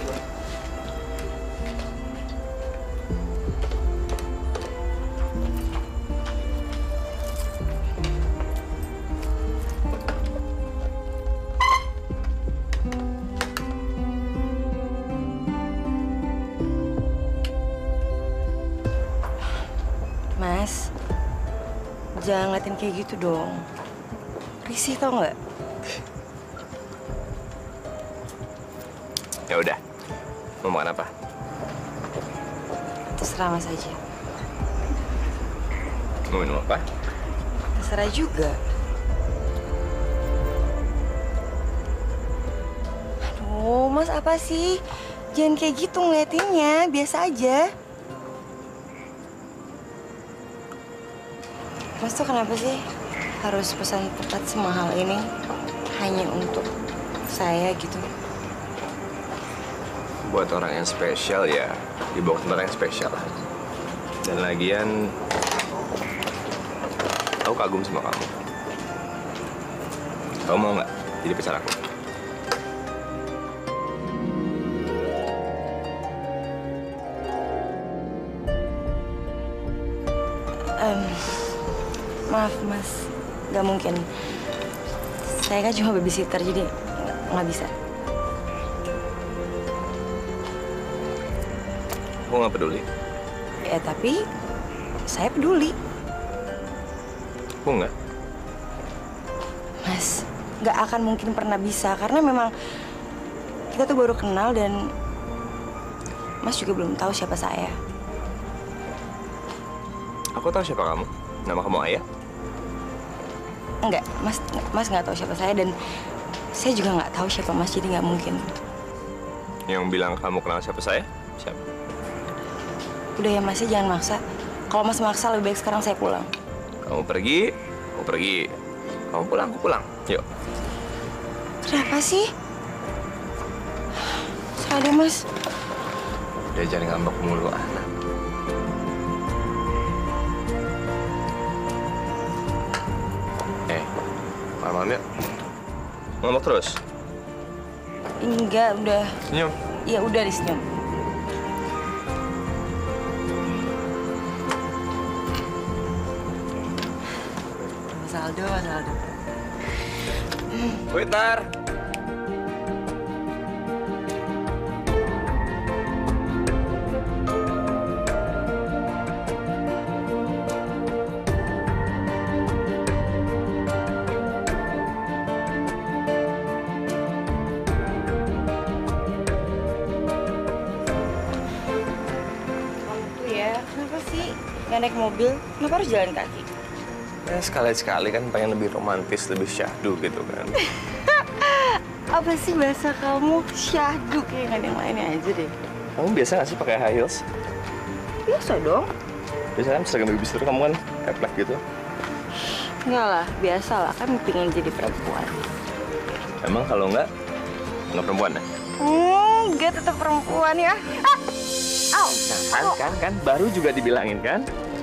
Mas, jangan ngeliatin kayak gitu dong. Risih tau nggak? Ya udah. Mau makan apa? Terserah Mas aja. Mau minum apa? Terserah juga. Aduh, Mas apa sih? Jangan kayak gitu ngeliatinnya, biasa aja. Mas tuh kenapa sih harus pesan tempat semahal ini hanya untuk saya gitu? Buat orang yang spesial ya, dibawa ke tempat yang spesial. Dan lagian, aku kagum sama kamu. Kamu mau nggak jadi pacar aku? Maaf Mas, nggak mungkin. Saya kan cuma babysitter, jadi nggak bisa. Aku nggak peduli. Ya tapi saya peduli. Aku nggak. Mas, nggak akan mungkin pernah bisa karena memang kita tuh baru kenal dan Mas juga belum tahu siapa saya. Aku tahu siapa kamu. Nama kamu Ayah? Enggak, Mas nggak tahu siapa saya dan saya juga nggak tahu siapa Mas, jadi nggak mungkin. Yang bilang kamu kenal siapa saya? Siapa? Udah ya Mas, jangan maksa. Kalau Mas maksa lebih baik sekarang saya pulang. Kamu pergi, aku pergi. Kamu pulang, aku pulang. Yuk. Kenapa sih? Serah deh Mas. Udah jangan ngambek mulu, anak. Malam yuk. Ngambek terus? Enggak, udah. Senyum. Iya udah disenyum. Mas Aldo, Mas Aldo. Twitter. Kenapa sih nggak naik mobil? Kenapa harus jalan kaki? Ya sekali-sekali kan pengen lebih romantis, lebih syahdu gitu kan. Apa sih bahasa kamu? Syahdu kayak nggak ada yang lainnya aja deh. Kamu biasa nggak sih pakai high heels? Biasa dong. Biasa kan seragam babysitter kamu kan eplek gitu. Enggak lah, biasa lah. Kan pengen jadi perempuan. Emang kalau nggak perempuan ya? Enggak, tetap perempuan ya. Au. Nah, kan, baru juga dibilangin kan?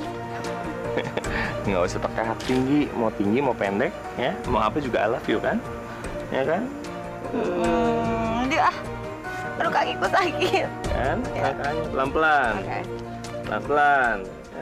Nggak usah pakai hak tinggi mau pendek, ya, mau apa juga I love you kan? Ya kan? Aduh aduh kakiku sakit. Kan? Ya. Makanya pelan-pelan. Okay. Pelan-pelan.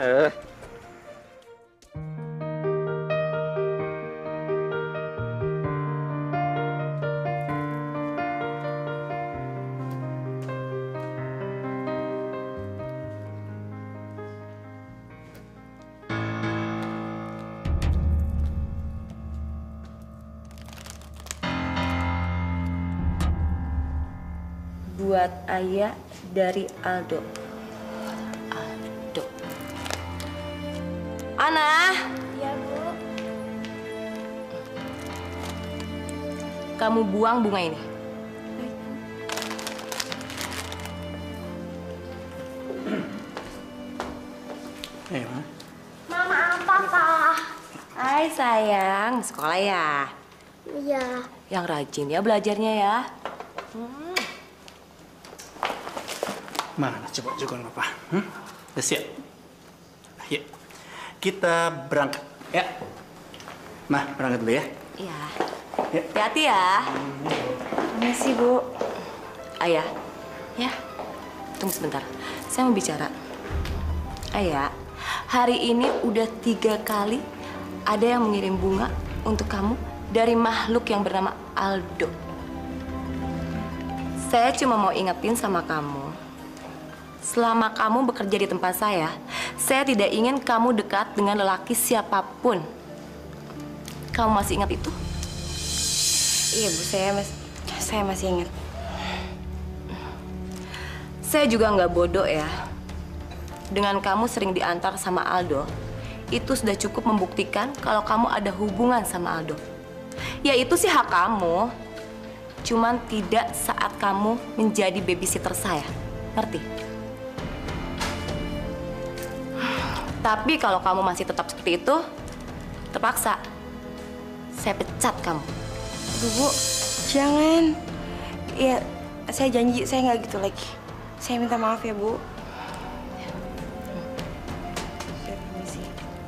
Buat Ayah dari Aldo. Aldo. Ana. Iya, Bu. Kamu buang bunga ini. Ayo, Ma. Mama apa, Pak? Hai sayang, sekolah ya? Iya. Yang rajin ya belajarnya ya. Mana coba juga Papa? Udah siap? Ayo, kita berangkat. Ya. Mah, berangkat dulu ya. Iya. Ya. Hati-hati ya. Permisi, Bu. Ayah, ya. Tunggu sebentar. Saya mau bicara. Ayah, hari ini udah 3 kali ada yang mengirim bunga untuk kamu dari makhluk yang bernama Aldo. Saya cuma mau ingetin sama kamu. Selama kamu bekerja di tempat saya tidak ingin kamu dekat dengan lelaki siapapun. Kamu masih ingat itu? Iya, Bu, saya masih ingat. Saya juga nggak bodoh ya. Dengan kamu sering diantar sama Aldo, itu sudah cukup membuktikan kalau kamu ada hubungan sama Aldo. Ya itu sih hak kamu. Cuman tidak saat kamu menjadi babysitter saya. Ngerti? Tapi kalau kamu masih tetap seperti itu, terpaksa saya pecat kamu. Aduh, Bu, jangan. Ya, saya janji saya nggak gitu lagi. Saya minta maaf ya, Bu. Saya permisi.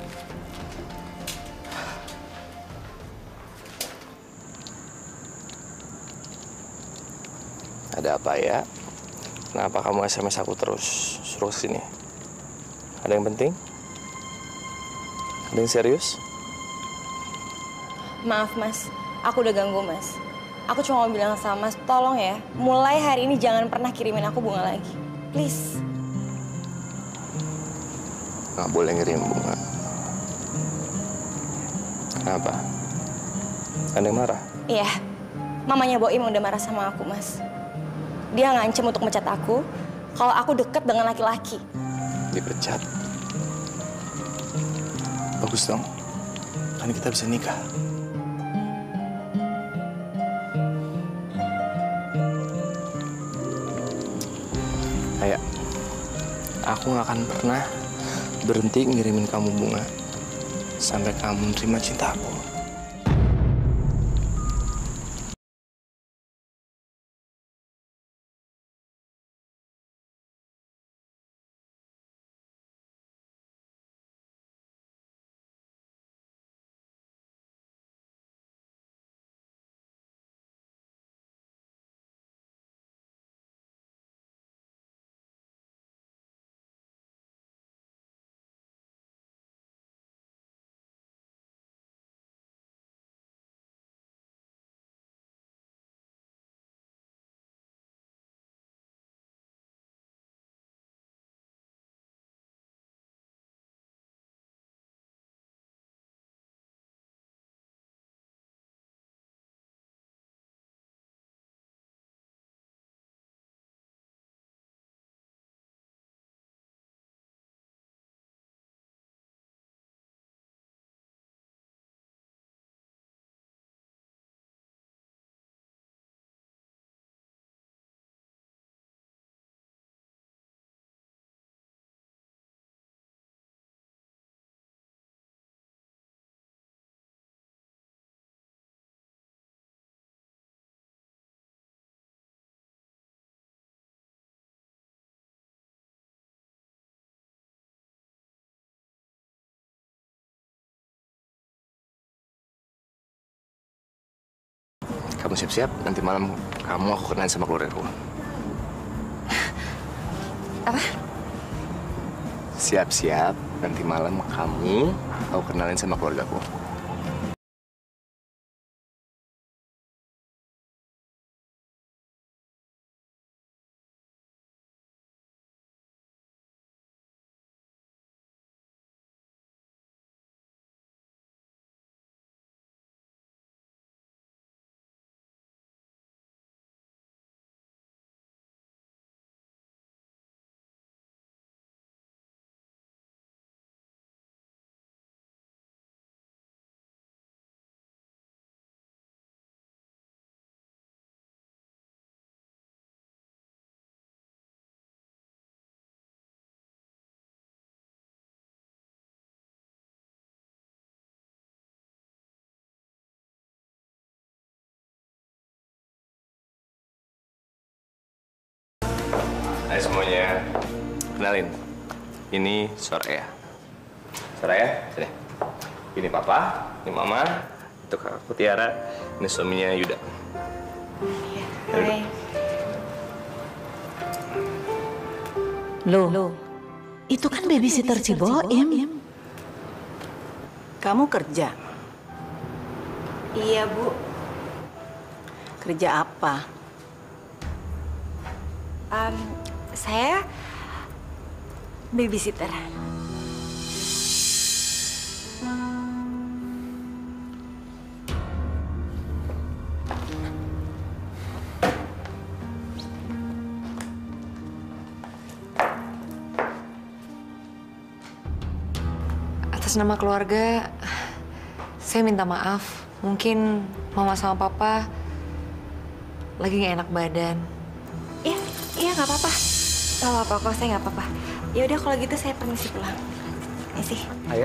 Ada apa ya? Kenapa kamu SMS aku terus suruh sini? Ada yang penting? Ada yang serius? Maaf, Mas. Aku udah ganggu, Mas. Aku cuma mau bilang sama Mas, tolong ya, mulai hari ini jangan pernah kirimin aku bunga lagi. Please. Nggak boleh ngirim bunga. Kenapa? Ada yang marah? Iya, mamanya Boim udah marah sama aku, Mas. Dia ngancem untuk mecat aku kalau aku deket dengan laki-laki. Dipecat? Bagus dong. Kan kita bisa nikah. Ayah, aku aku nggak akan pernah berhenti ngirimin kamu bunga sampai kamu menerima cinta aku. Kamu siap-siap, nanti malam kamu aku kenalin sama keluarga aku. Apa? Siap-siap, nanti malam kamu aku kenalin sama keluarga aku. Hai semuanya, kenalin, ini Soraya. Soraya, sini. Ini Papa, ini Mama, itu kakakku Tiara, ini suaminya Yuda. Hai. Loh, itu kan babysitter si Boim. Kamu kerja? Iya, Bu. Kerja apa? Saya babysitter. Atas nama keluarga, saya minta maaf. Mungkin Mama sama Papa lagi nggak enak badan. Iya nggak apa-apa. Nggak apa-apa kok, saya nggak apa-apa. Ya udah kalau gitu saya permisi pulang. Permisi. Ayah.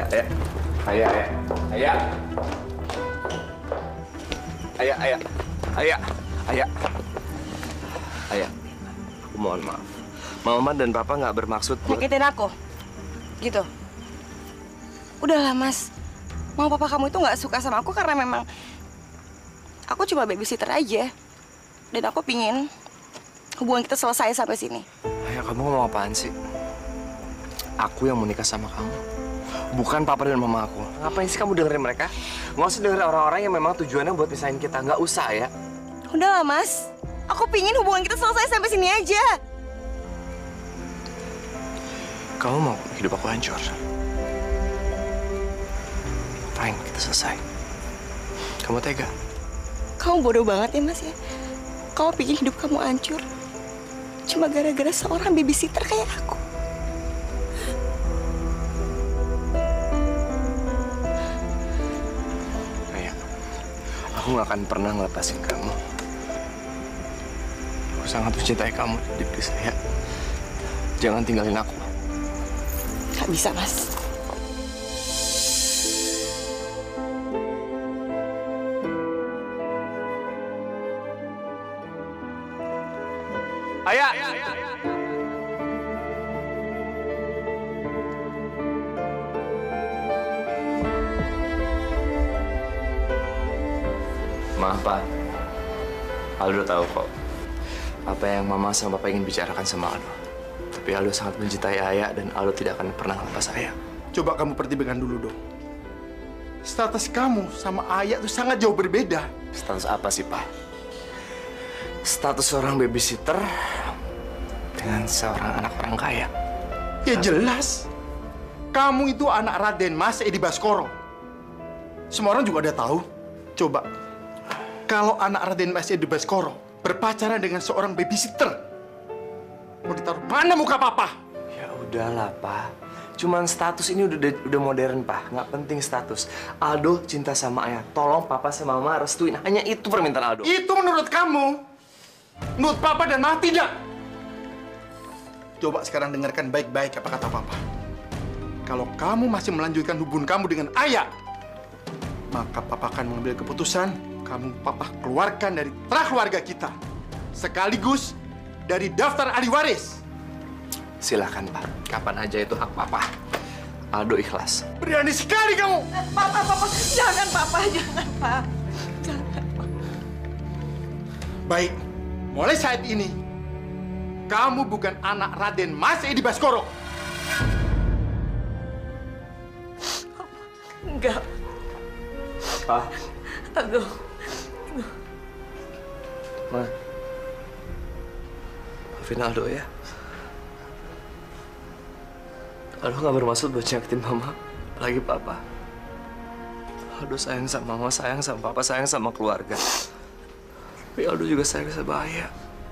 Aku mohon maaf. Mama dan Papa nggak bermaksud buat... Nyakitin aku? Gitu? Udahlah, Mas. Mama papa kamu itu nggak suka sama aku karena memang aku cuma babysitter aja. Dan aku pingin hubungan kita selesai sampai sini. Ayah, kamu ngomong apaan sih? Aku yang mau nikah sama kamu. Bukan Papa dan Mama aku. Ngapain sih kamu dengerin mereka? Nggak usah dengerin orang-orang yang memang tujuannya buat pisahin kita. Nggak usah, ya. Udahlah, Mas. Aku pingin hubungan kita selesai sampai sini aja. Kamu mau hidup aku hancur? Fine, kita selesai. Kamu tega? Kamu bodoh banget ya, Mas ya. Kamu pikir hidup kamu hancur cuma gara-gara seorang babysitter kayak aku. Ayah, aku nggak akan pernah ngelepasin kamu. Aku sangat mencintai kamu di diri saya. Jangan tinggalin aku. Nggak bisa, Mas. Ayah! Maaf, Pak. Aldo tahu kok apa yang Mama sama Papa ingin bicarakan sama Aldo. Tapi Aldo sangat mencintai Ayah dan Aldo tidak akan pernah lepas Ayah. Coba kamu pertimbangkan dulu dong. Status kamu sama Ayah itu sangat jauh berbeda. Status apa sih, Pak? Status seorang babysitter dengan seorang anak orang kaya. Ya jelas. Kamu itu anak Raden Mas Edi Baskoro. Semua orang juga udah tahu. Coba, kalau anak Raden Mas Edi Baskoro berpacaran dengan seorang babysitter, mau ditaruh mana muka papa? Ya udahlah, Pak. Cuman status ini udah modern, Pak. Nggak penting status. Aldo cinta sama Ayah. Tolong Papa sama Mama restuin. Hanya itu permintaan Aldo. Itu menurut kamu. Menurut papa dan mama tidak. Coba sekarang dengarkan baik-baik apa kata papa. Kalau kamu masih melanjutkan hubungan kamu dengan Ayah, maka papa akan mengambil keputusan kamu papa keluarkan dari keluarga kita. Sekaligus dari daftar ahli waris. Silakan, Pak. Kapan aja itu hak Papa. Aldo ikhlas. Berani sekali kamu. Papa, jangan Papa, jangan Pak. Baik, mulai saat ini kamu bukan anak Raden Mas Edi Baskoro. Enggak. Pak. Aduh. Ma. Maafin Aldo ya. Aldo nggak bermaksud buat nyakitin Mama, apalagi Papa. Aldo sayang sama Mama, sayang sama Papa, sayang sama keluarga. Tapi Aldo juga sayang sama Ayah.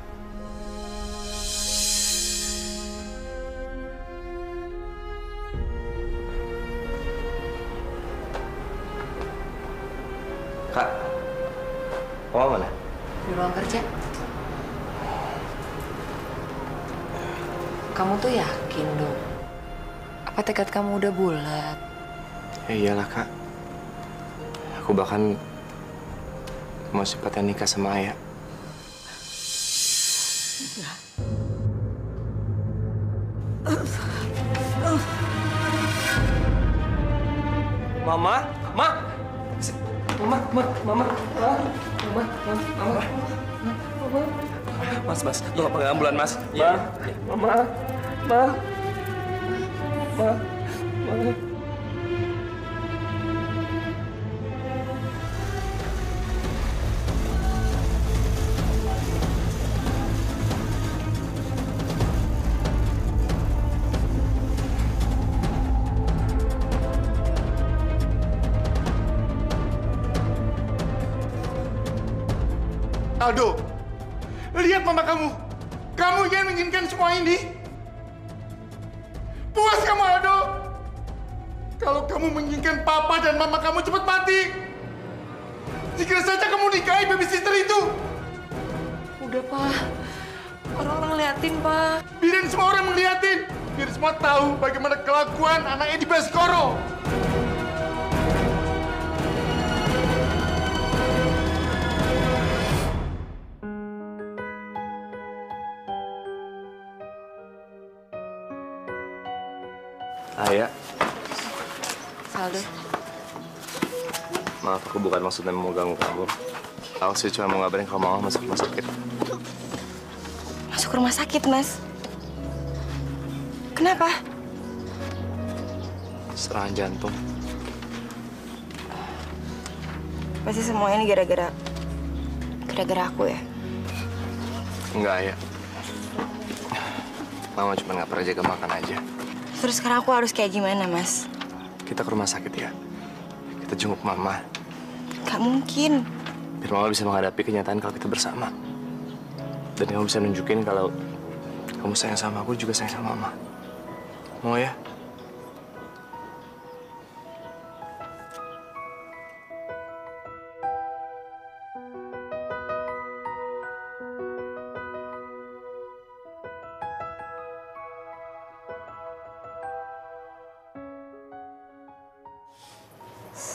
Kak, Mama mana? Di ruang kerja. Kamu tuh yakin, Dok? Apa tekad kamu udah bulat? Ya iyalah, Kak. Aku bahkan mau cepatnya nikah sama Ayah. Mama, Ma, Mama. Mas, tolong panggil ambulan, Mas. Mama. Aldo, lihat mama kamu. Kamu yang menginginkan semua ini. Puas kamu, Aldo. Kalau kamu menginginkan papa dan mama kamu cepat mati. Segera saja kamu nikahi babysitter itu. Udah, Pak. Orang-orang liatin, Pak. Biarin semua orang melihatin. Biar semua tahu bagaimana kelakuan anak Edi Baskoro. Ayah, Saldo. maaf aku bukan maksudnya mau ganggu kamu. Aku sih cuma mau ngabarin kalau Mama masuk rumah sakit. Masuk rumah sakit, Mas. Kenapa? Serangan jantung. Pasti semua ini gara-gara aku ya. Enggak, Ayah. Mama cuma nggak pernah jaga makan aja. Terus sekarang aku harus kayak gimana, Mas? Kita ke rumah sakit ya. Kita jenguk Mama. Gak mungkin. Biar Mama bisa menghadapi kenyataan kalau kita bersama. Dan kamu bisa nunjukin kalau kamu sayang sama aku juga sayang sama Mama. Mau ya?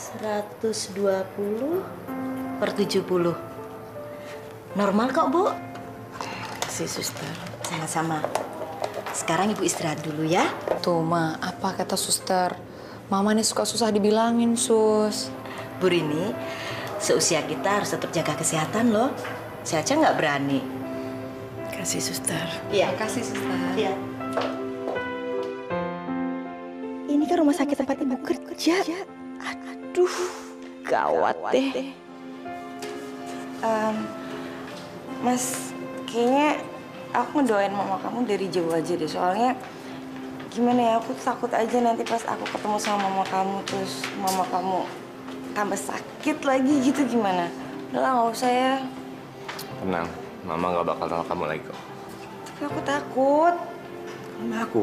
120/70. Normal kok, Bu. Kasih, suster. Sama-sama. Sekarang Ibu istirahat dulu ya. Tuh, Ma, apa kata suster? Mama nih suka susah dibilangin, Sus. Bu Rini, seusia kita harus tetap jaga kesehatan loh. Saya aja nggak berani. Kasih, suster. Iya. Makasih, suster. Iya. Ini kan rumah sakit tempat ibu kerja. Aduh, gawat deh. Mas, kayaknya aku ngedoain mama kamu dari jauh aja deh. Soalnya gimana ya, aku takut aja nanti pas aku ketemu sama mama kamu terus mama kamu tambah sakit lagi gitu, gimana? Udah lah, nggak usah ya. Tenang, Mama nggak bakal nolak kamu lagi kok. Tapi aku takut. Sama aku?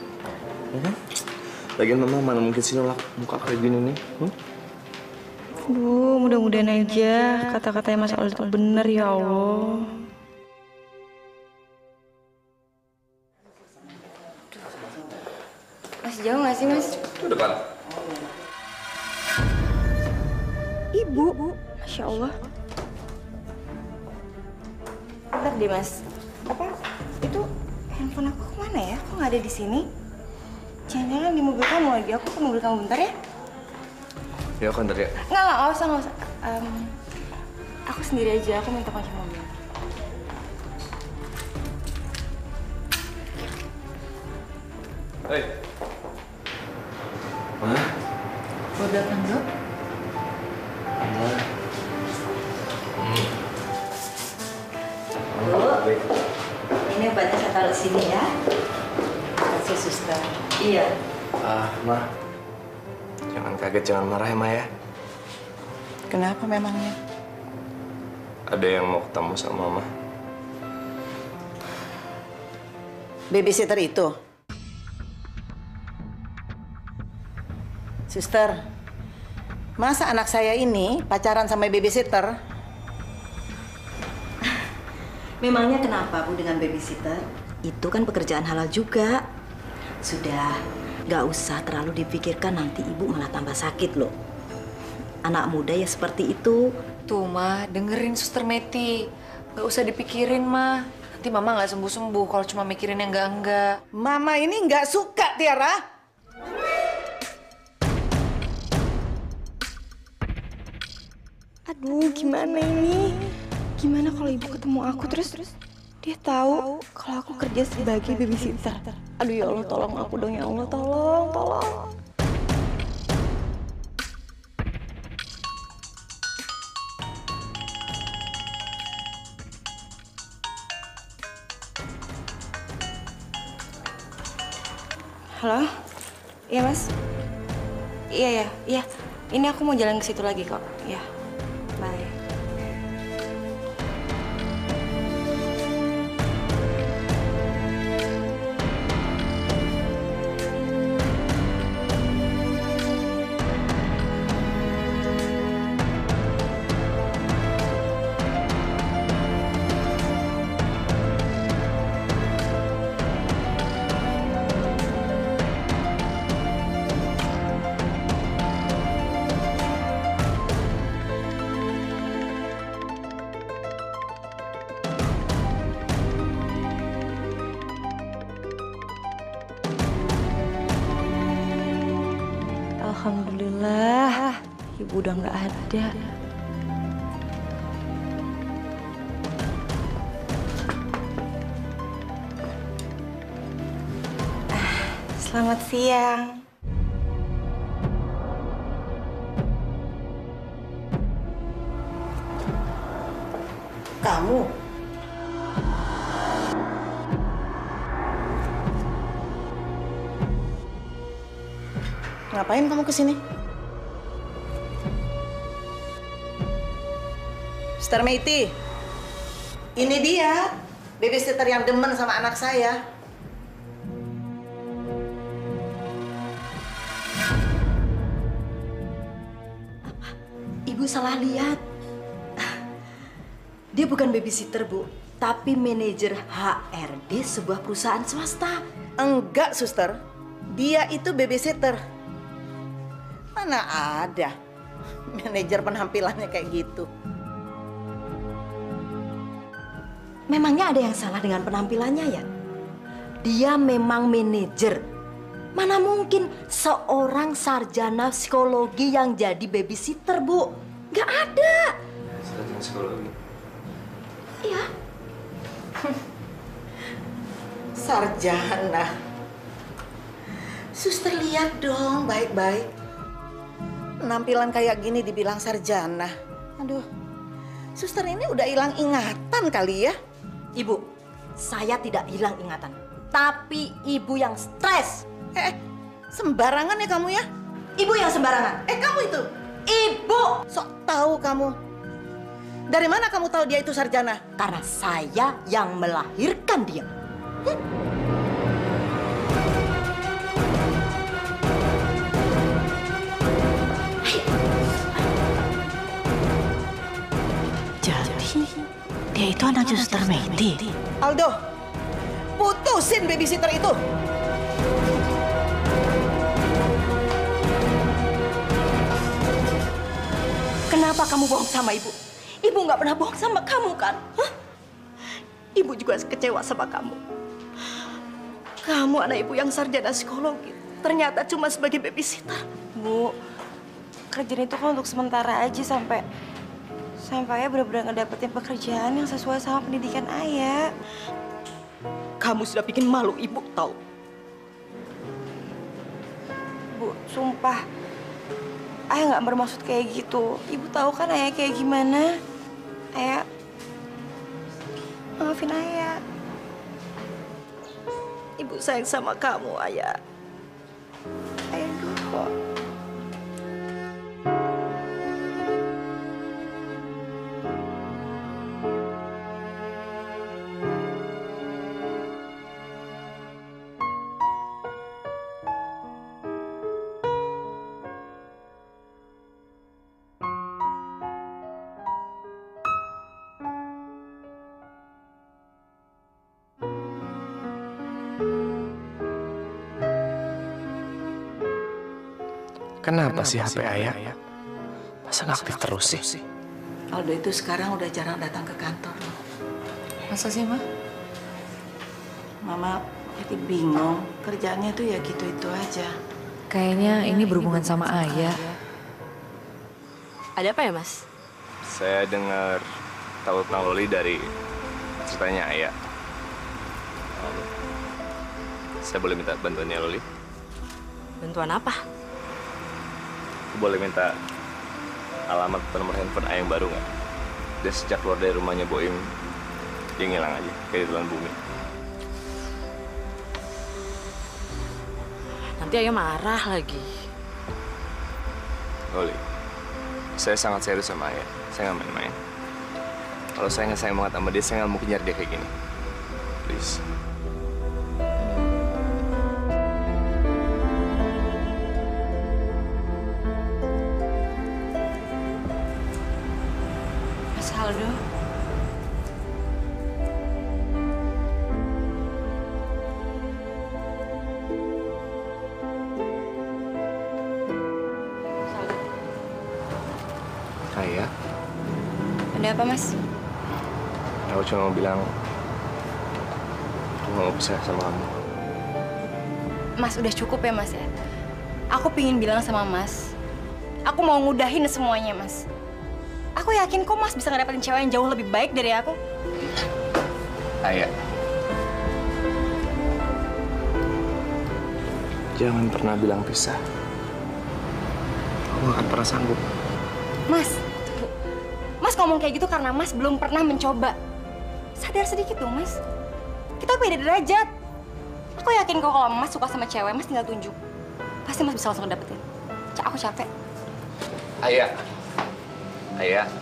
Lagian Mama mana mungkin sih nolak muka kayak gini nih? Aduh, mudah-mudahan aja kata-katanya Mas Aldo itu bener ya Allah. Mas, jauh nggak sih, Mas? Itu depan. Ibu, Masya Allah. Bentar deh, Mas. Apa? Itu handphone aku kemana ya? Kok nggak ada di sini? Jangan-jangan di mobil kamu lagi. Aku ke mobil kamu bentar ya. Ya, aku ntar ya. Nggak usah. Aku sendiri aja. Aku minta kunci mobil. Hei. Mana? Mau datang, Dok? Bu, ini obatnya saya taruh sini ya. Kasih, suster. Iya. Ma. Jangan kaget, jangan marah ya, Ma ya. Kenapa memangnya? Ada yang mau ketemu sama Mama. Babysitter itu? Suster, masa anak saya ini pacaran sama babysitter? Memangnya kenapa, Bu, dengan babysitter? Itu kan pekerjaan halal juga. Sudah, nggak usah terlalu dipikirkan, nanti Ibu malah tambah sakit loh. Anak muda ya seperti itu. Tuh, Ma, dengerin Suster Meti. Nggak usah dipikirin, Ma. Nanti Mama nggak sembuh-sembuh kalau cuma mikirin yang enggak-enggak. Mama ini nggak suka, Tiara. Aduh, gimana ini? Gimana kalau ibu ketemu aku terus dia tahu kalau aku kerja sebagai babysitter? Aduh ya Allah, tolong aku dong ya Allah, tolong. Halo? Iya, Mas? Iya. Ini aku mau jalan ke situ lagi kok. Ya. Bye. Alhamdulillah, ibu udah nggak ada. Selamat siang. Kamu? Ngapain kamu kesini? Sister Meiti, ini dia babysitter yang demen sama anak saya. Ibu salah lihat. Dia bukan babysitter, Bu, tapi manajer HRD sebuah perusahaan swasta. Enggak, suster. Dia itu babysitter. Mana ada manajer penampilannya kayak gitu. Memangnya ada yang salah dengan penampilannya ya? Dia memang manajer. Mana mungkin seorang sarjana psikologi yang jadi babysitter, Bu? Nggak ada. Sarjana psikologi? Iya. Sarjana. Suster lihat dong baik-baik. Penampilan kayak gini dibilang sarjana. Aduh, suster ini udah hilang ingatan kali ya? Ibu, saya tidak hilang ingatan. Tapi ibu yang stres. Sembarangan ya kamu ya? Ibu yang sembarangan. Kamu itu? Ibu! Sok tahu kamu. Dari mana kamu tahu dia itu sarjana? Karena saya yang melahirkan dia. Jadi, dia itu anak suster Medi. Aldo, putusin babysitter itu. Kenapa kamu bohong sama ibu? Ibu nggak pernah bohong sama kamu kan? Hah? Ibu juga kecewa sama kamu. Kamu anak ibu yang sarjana psikologi. Ternyata cuma sebagai babysitter. Bu, kerjaan itu kan untuk sementara aja sampai ayah benar-benar ngedapetin pekerjaan yang sesuai sama pendidikan ayah. Kamu sudah bikin malu ibu, tahu? Bu, sumpah, ayah nggak bermaksud kayak gitu. Ibu tahu kan ayah kayak gimana? Ayah, maafin ayah. Ibu sayang sama kamu, Ayah. Ayah dulu kok. Kenapa sih HP ayah? Masa nggak aktif terus sih? Aldo itu sekarang udah jarang datang ke kantor loh. Masa sih, Ma? Mama jadi bingung. Kerjaannya tuh ya gitu-itu aja. Kayaknya ini berhubungan sama ayah. Ada apa ya, Mas? Saya dengar tahu tentang Loli dari ceritanya ayah. Saya boleh minta bantuannya Loli? Bantuan apa? Aku boleh minta alamat atau nomor handphone ayah yang baru nggak? Dia sejak keluar dari rumahnya Boim, dia ngilang aja, kayak ditelan bumi. Nanti ayah marah lagi. Loli, saya sangat serius sama ayah. Saya nggak main-main. Kalau saya nggak sayang banget sama dia, saya nggak mungkin nyari dia kayak gini. Please. Mas Aldo. Ayah, Ada apa, Mas? aku cuma mau bilang aku nggak mau pisah sama kamu. Mas, udah cukup ya, Mas ya? Aku pingin bilang sama Mas, aku mau ngudahin semuanya, Mas. Aku yakin kok Mas bisa ngedapetin cewek yang jauh lebih baik dari aku. Ayah, jangan pernah bilang pisah. Aku nggak akan pernah sanggup. Mas, Mas ngomong kayak gitu karena Mas belum pernah mencoba. Sadar sedikit dong, Mas. Kita beda derajat. Aku yakin kok kalau Mas suka sama cewek, Mas tinggal tunjuk. Pasti Mas bisa langsung dapetin. Aku capek. Ayah, ayah.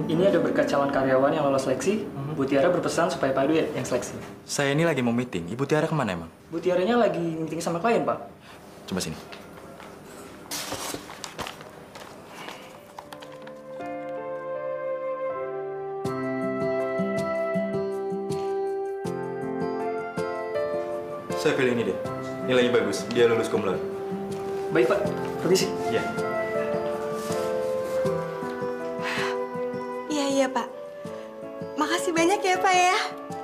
Ini ada berkat calon karyawan yang lolos seleksi. Bu Tiara berpesan supaya Pak Edo yang seleksi. Saya ini lagi mau meeting. Ibu Tiara kemana emang? Bu Tiaranya lagi meeting sama klien, Pak. Coba sini. Saya pilih ini deh. Nilainya bagus. Dia lulus cum laude. Baik, Pak. Permisi. Iya. Iya, Pak. Makasih banyak ya, Pak ya.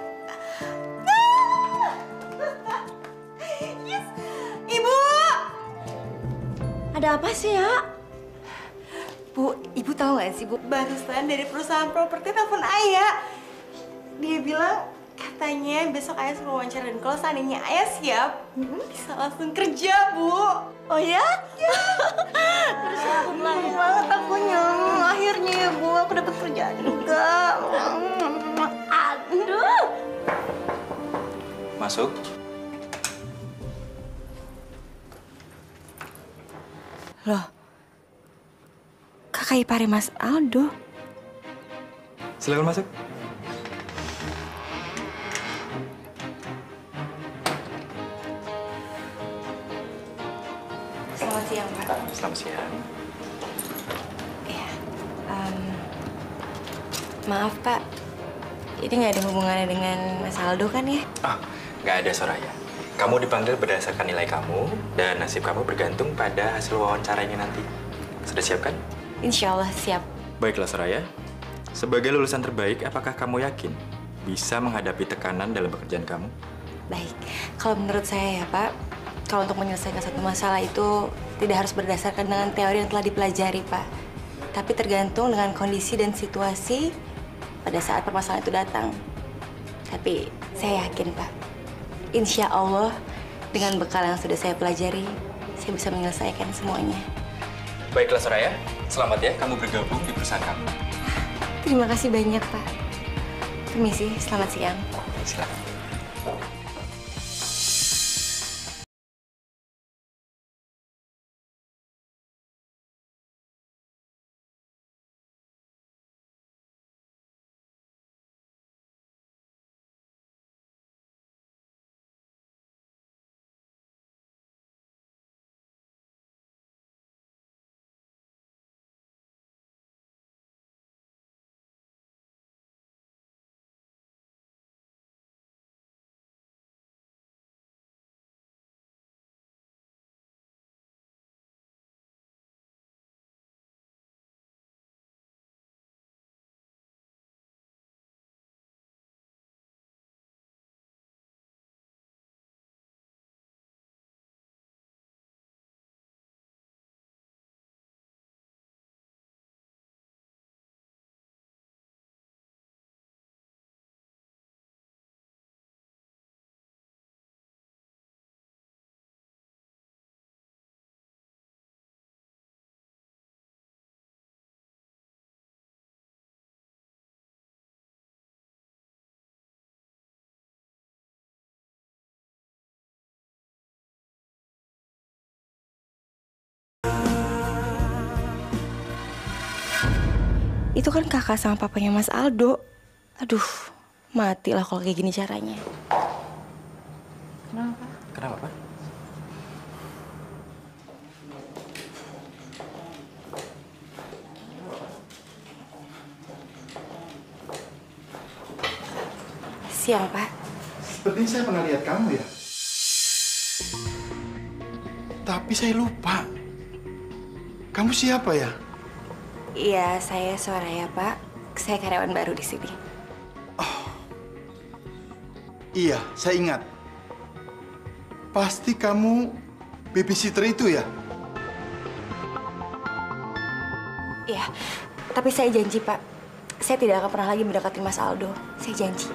Yes. Ibu! Ada apa sih, ya? Bu, Ibu tahu nggak sih, Bu? Barusan dari perusahaan properti telepon Ayah. Dia bilang katanya besok Ayah suruh wawancara dan kalau seandainya Ayah siap, bisa langsung kerja, Bu. Oh ya? Ya. Senang banget akunya. Akhirnya ya, Bu, aku dapat kerjaan juga. Aduh. Masuk. Loh, kakak ipare Mas Aldo. Silakan masuk. Selamat siang, Pak. Selamat siang. Iya. Maaf, Pak. Ini nggak ada hubungannya dengan Mas Aldo kan ya? Ah, nggak ada, Soraya. Kamu dipanggil berdasarkan nilai kamu dan nasib kamu bergantung pada hasil wawancaranya nanti. Sudah siap kan? Insya Allah siap. Baiklah, Soraya. Sebagai lulusan terbaik, apakah kamu yakin bisa menghadapi tekanan dalam pekerjaan kamu? Baik. Kalau menurut saya ya, Pak, kalau untuk menyelesaikan satu masalah itu tidak harus berdasarkan dengan teori yang telah dipelajari, Pak. Tapi tergantung dengan kondisi dan situasi pada saat permasalahan itu datang. Tapi saya yakin, Pak, insya Allah dengan bekal yang sudah saya pelajari, saya bisa menyelesaikan semuanya. Baiklah, Soraya. Selamat ya, kamu bergabung di perusahaan kami. Terima kasih banyak, Pak. Permisi, selamat siang. Silakan. Itu kan kakak sama papanya Mas Aldo. Aduh, matilah kalau kayak gini caranya. Kenapa? Kenapa, Pak? Siang, Pak. Sepertinya saya pernah lihat kamu ya. Tapi saya lupa. Kamu siapa ya? Iya, saya Soraya, Pak. Saya karyawan baru di sini. Iya, saya ingat. Pasti kamu babysitter itu ya? Iya, tapi saya janji, Pak. Saya tidak akan pernah lagi mendekati Mas Aldo. Saya janji.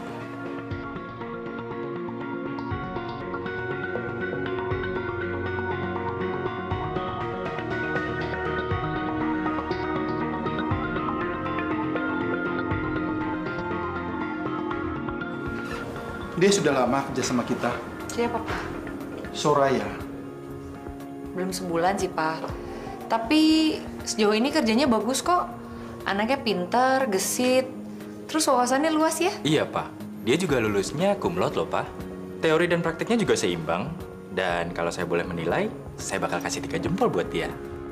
Dia sudah lama kerja sama kita. Siapa, Pak? Soraya. Belum sebulan sih, Pak. Tapi sejauh ini kerjanya bagus kok. Anaknya pintar, gesit, terus wawasannya luas ya? Iya, Pak. Dia juga lulusnya cum laude loh, Pak. Teori dan praktiknya juga seimbang. Dan kalau saya boleh menilai, saya bakal kasih 3 jempol buat dia.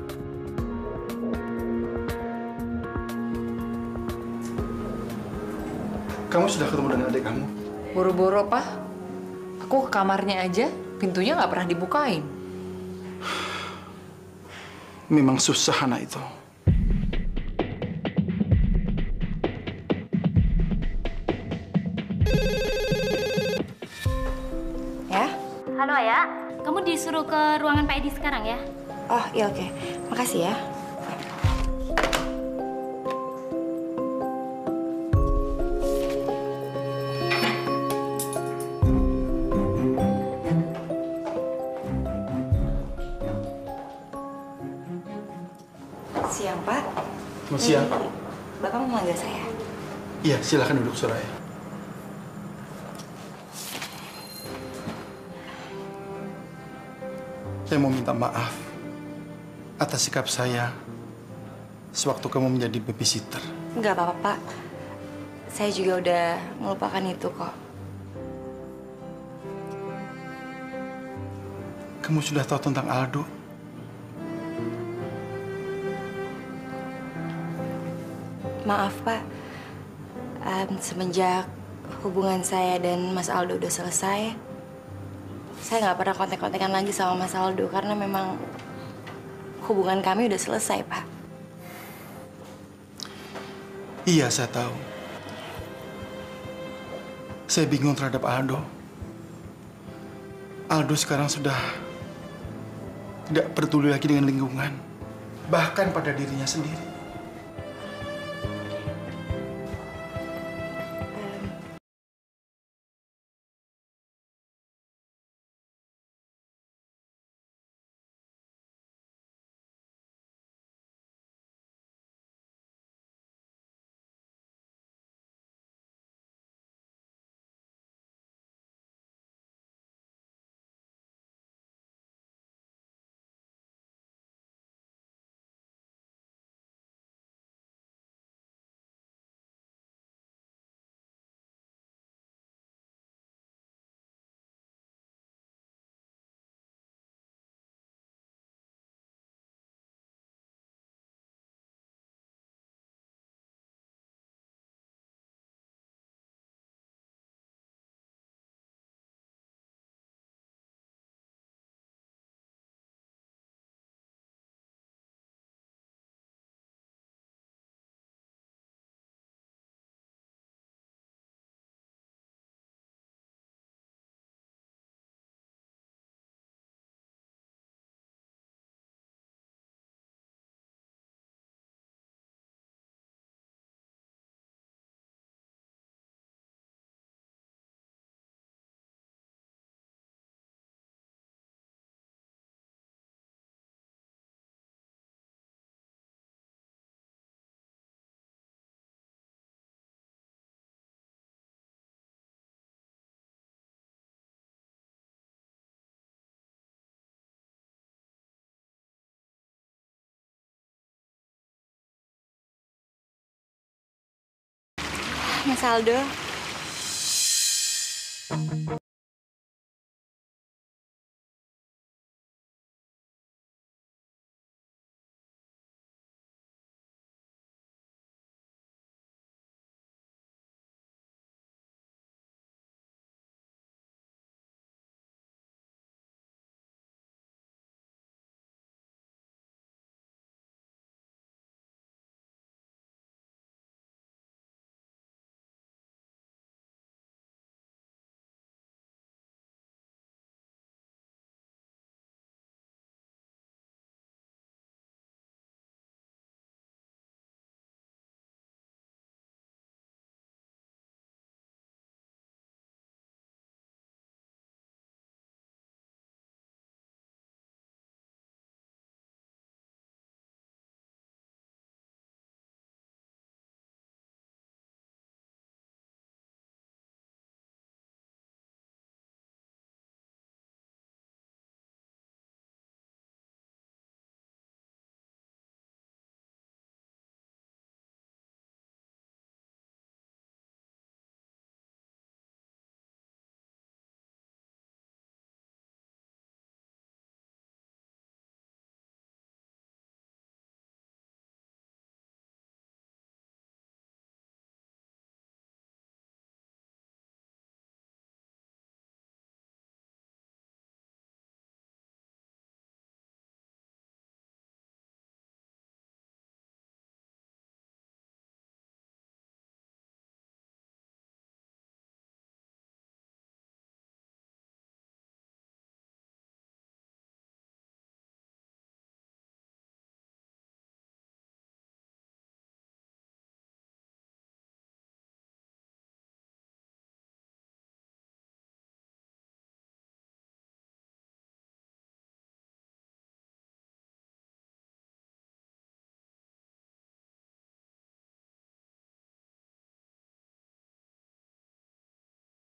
Kamu sudah ketemu dengan adik kamu? Boro-boro, Pak. Aku ke kamarnya aja, pintunya nggak pernah dibukain. Memang susah anak itu. Ya? Halo Ayah, kamu disuruh ke ruangan Pak Edi sekarang ya? Oh, iya oke. Makasih ya. Siang, Pak. Selamat siang. Bapak mau manggil saya? Iya, silakan duduk, Soraya. Saya mau minta maaf atas sikap saya sewaktu kamu menjadi babysitter. Nggak apa-apa, Pak. Saya juga udah melupakan itu kok. Kamu sudah tahu tentang Aldo? Maaf, Pak. Semenjak hubungan saya dan Mas Aldo udah selesai, saya nggak pernah kontak-kontakan lagi sama Mas Aldo karena memang hubungan kami udah selesai, Pak. Iya, saya tahu. Saya bingung terhadap Aldo. Aldo sekarang sudah tidak peduli lagi dengan lingkungan, bahkan pada dirinya sendiri. Mas Aldo.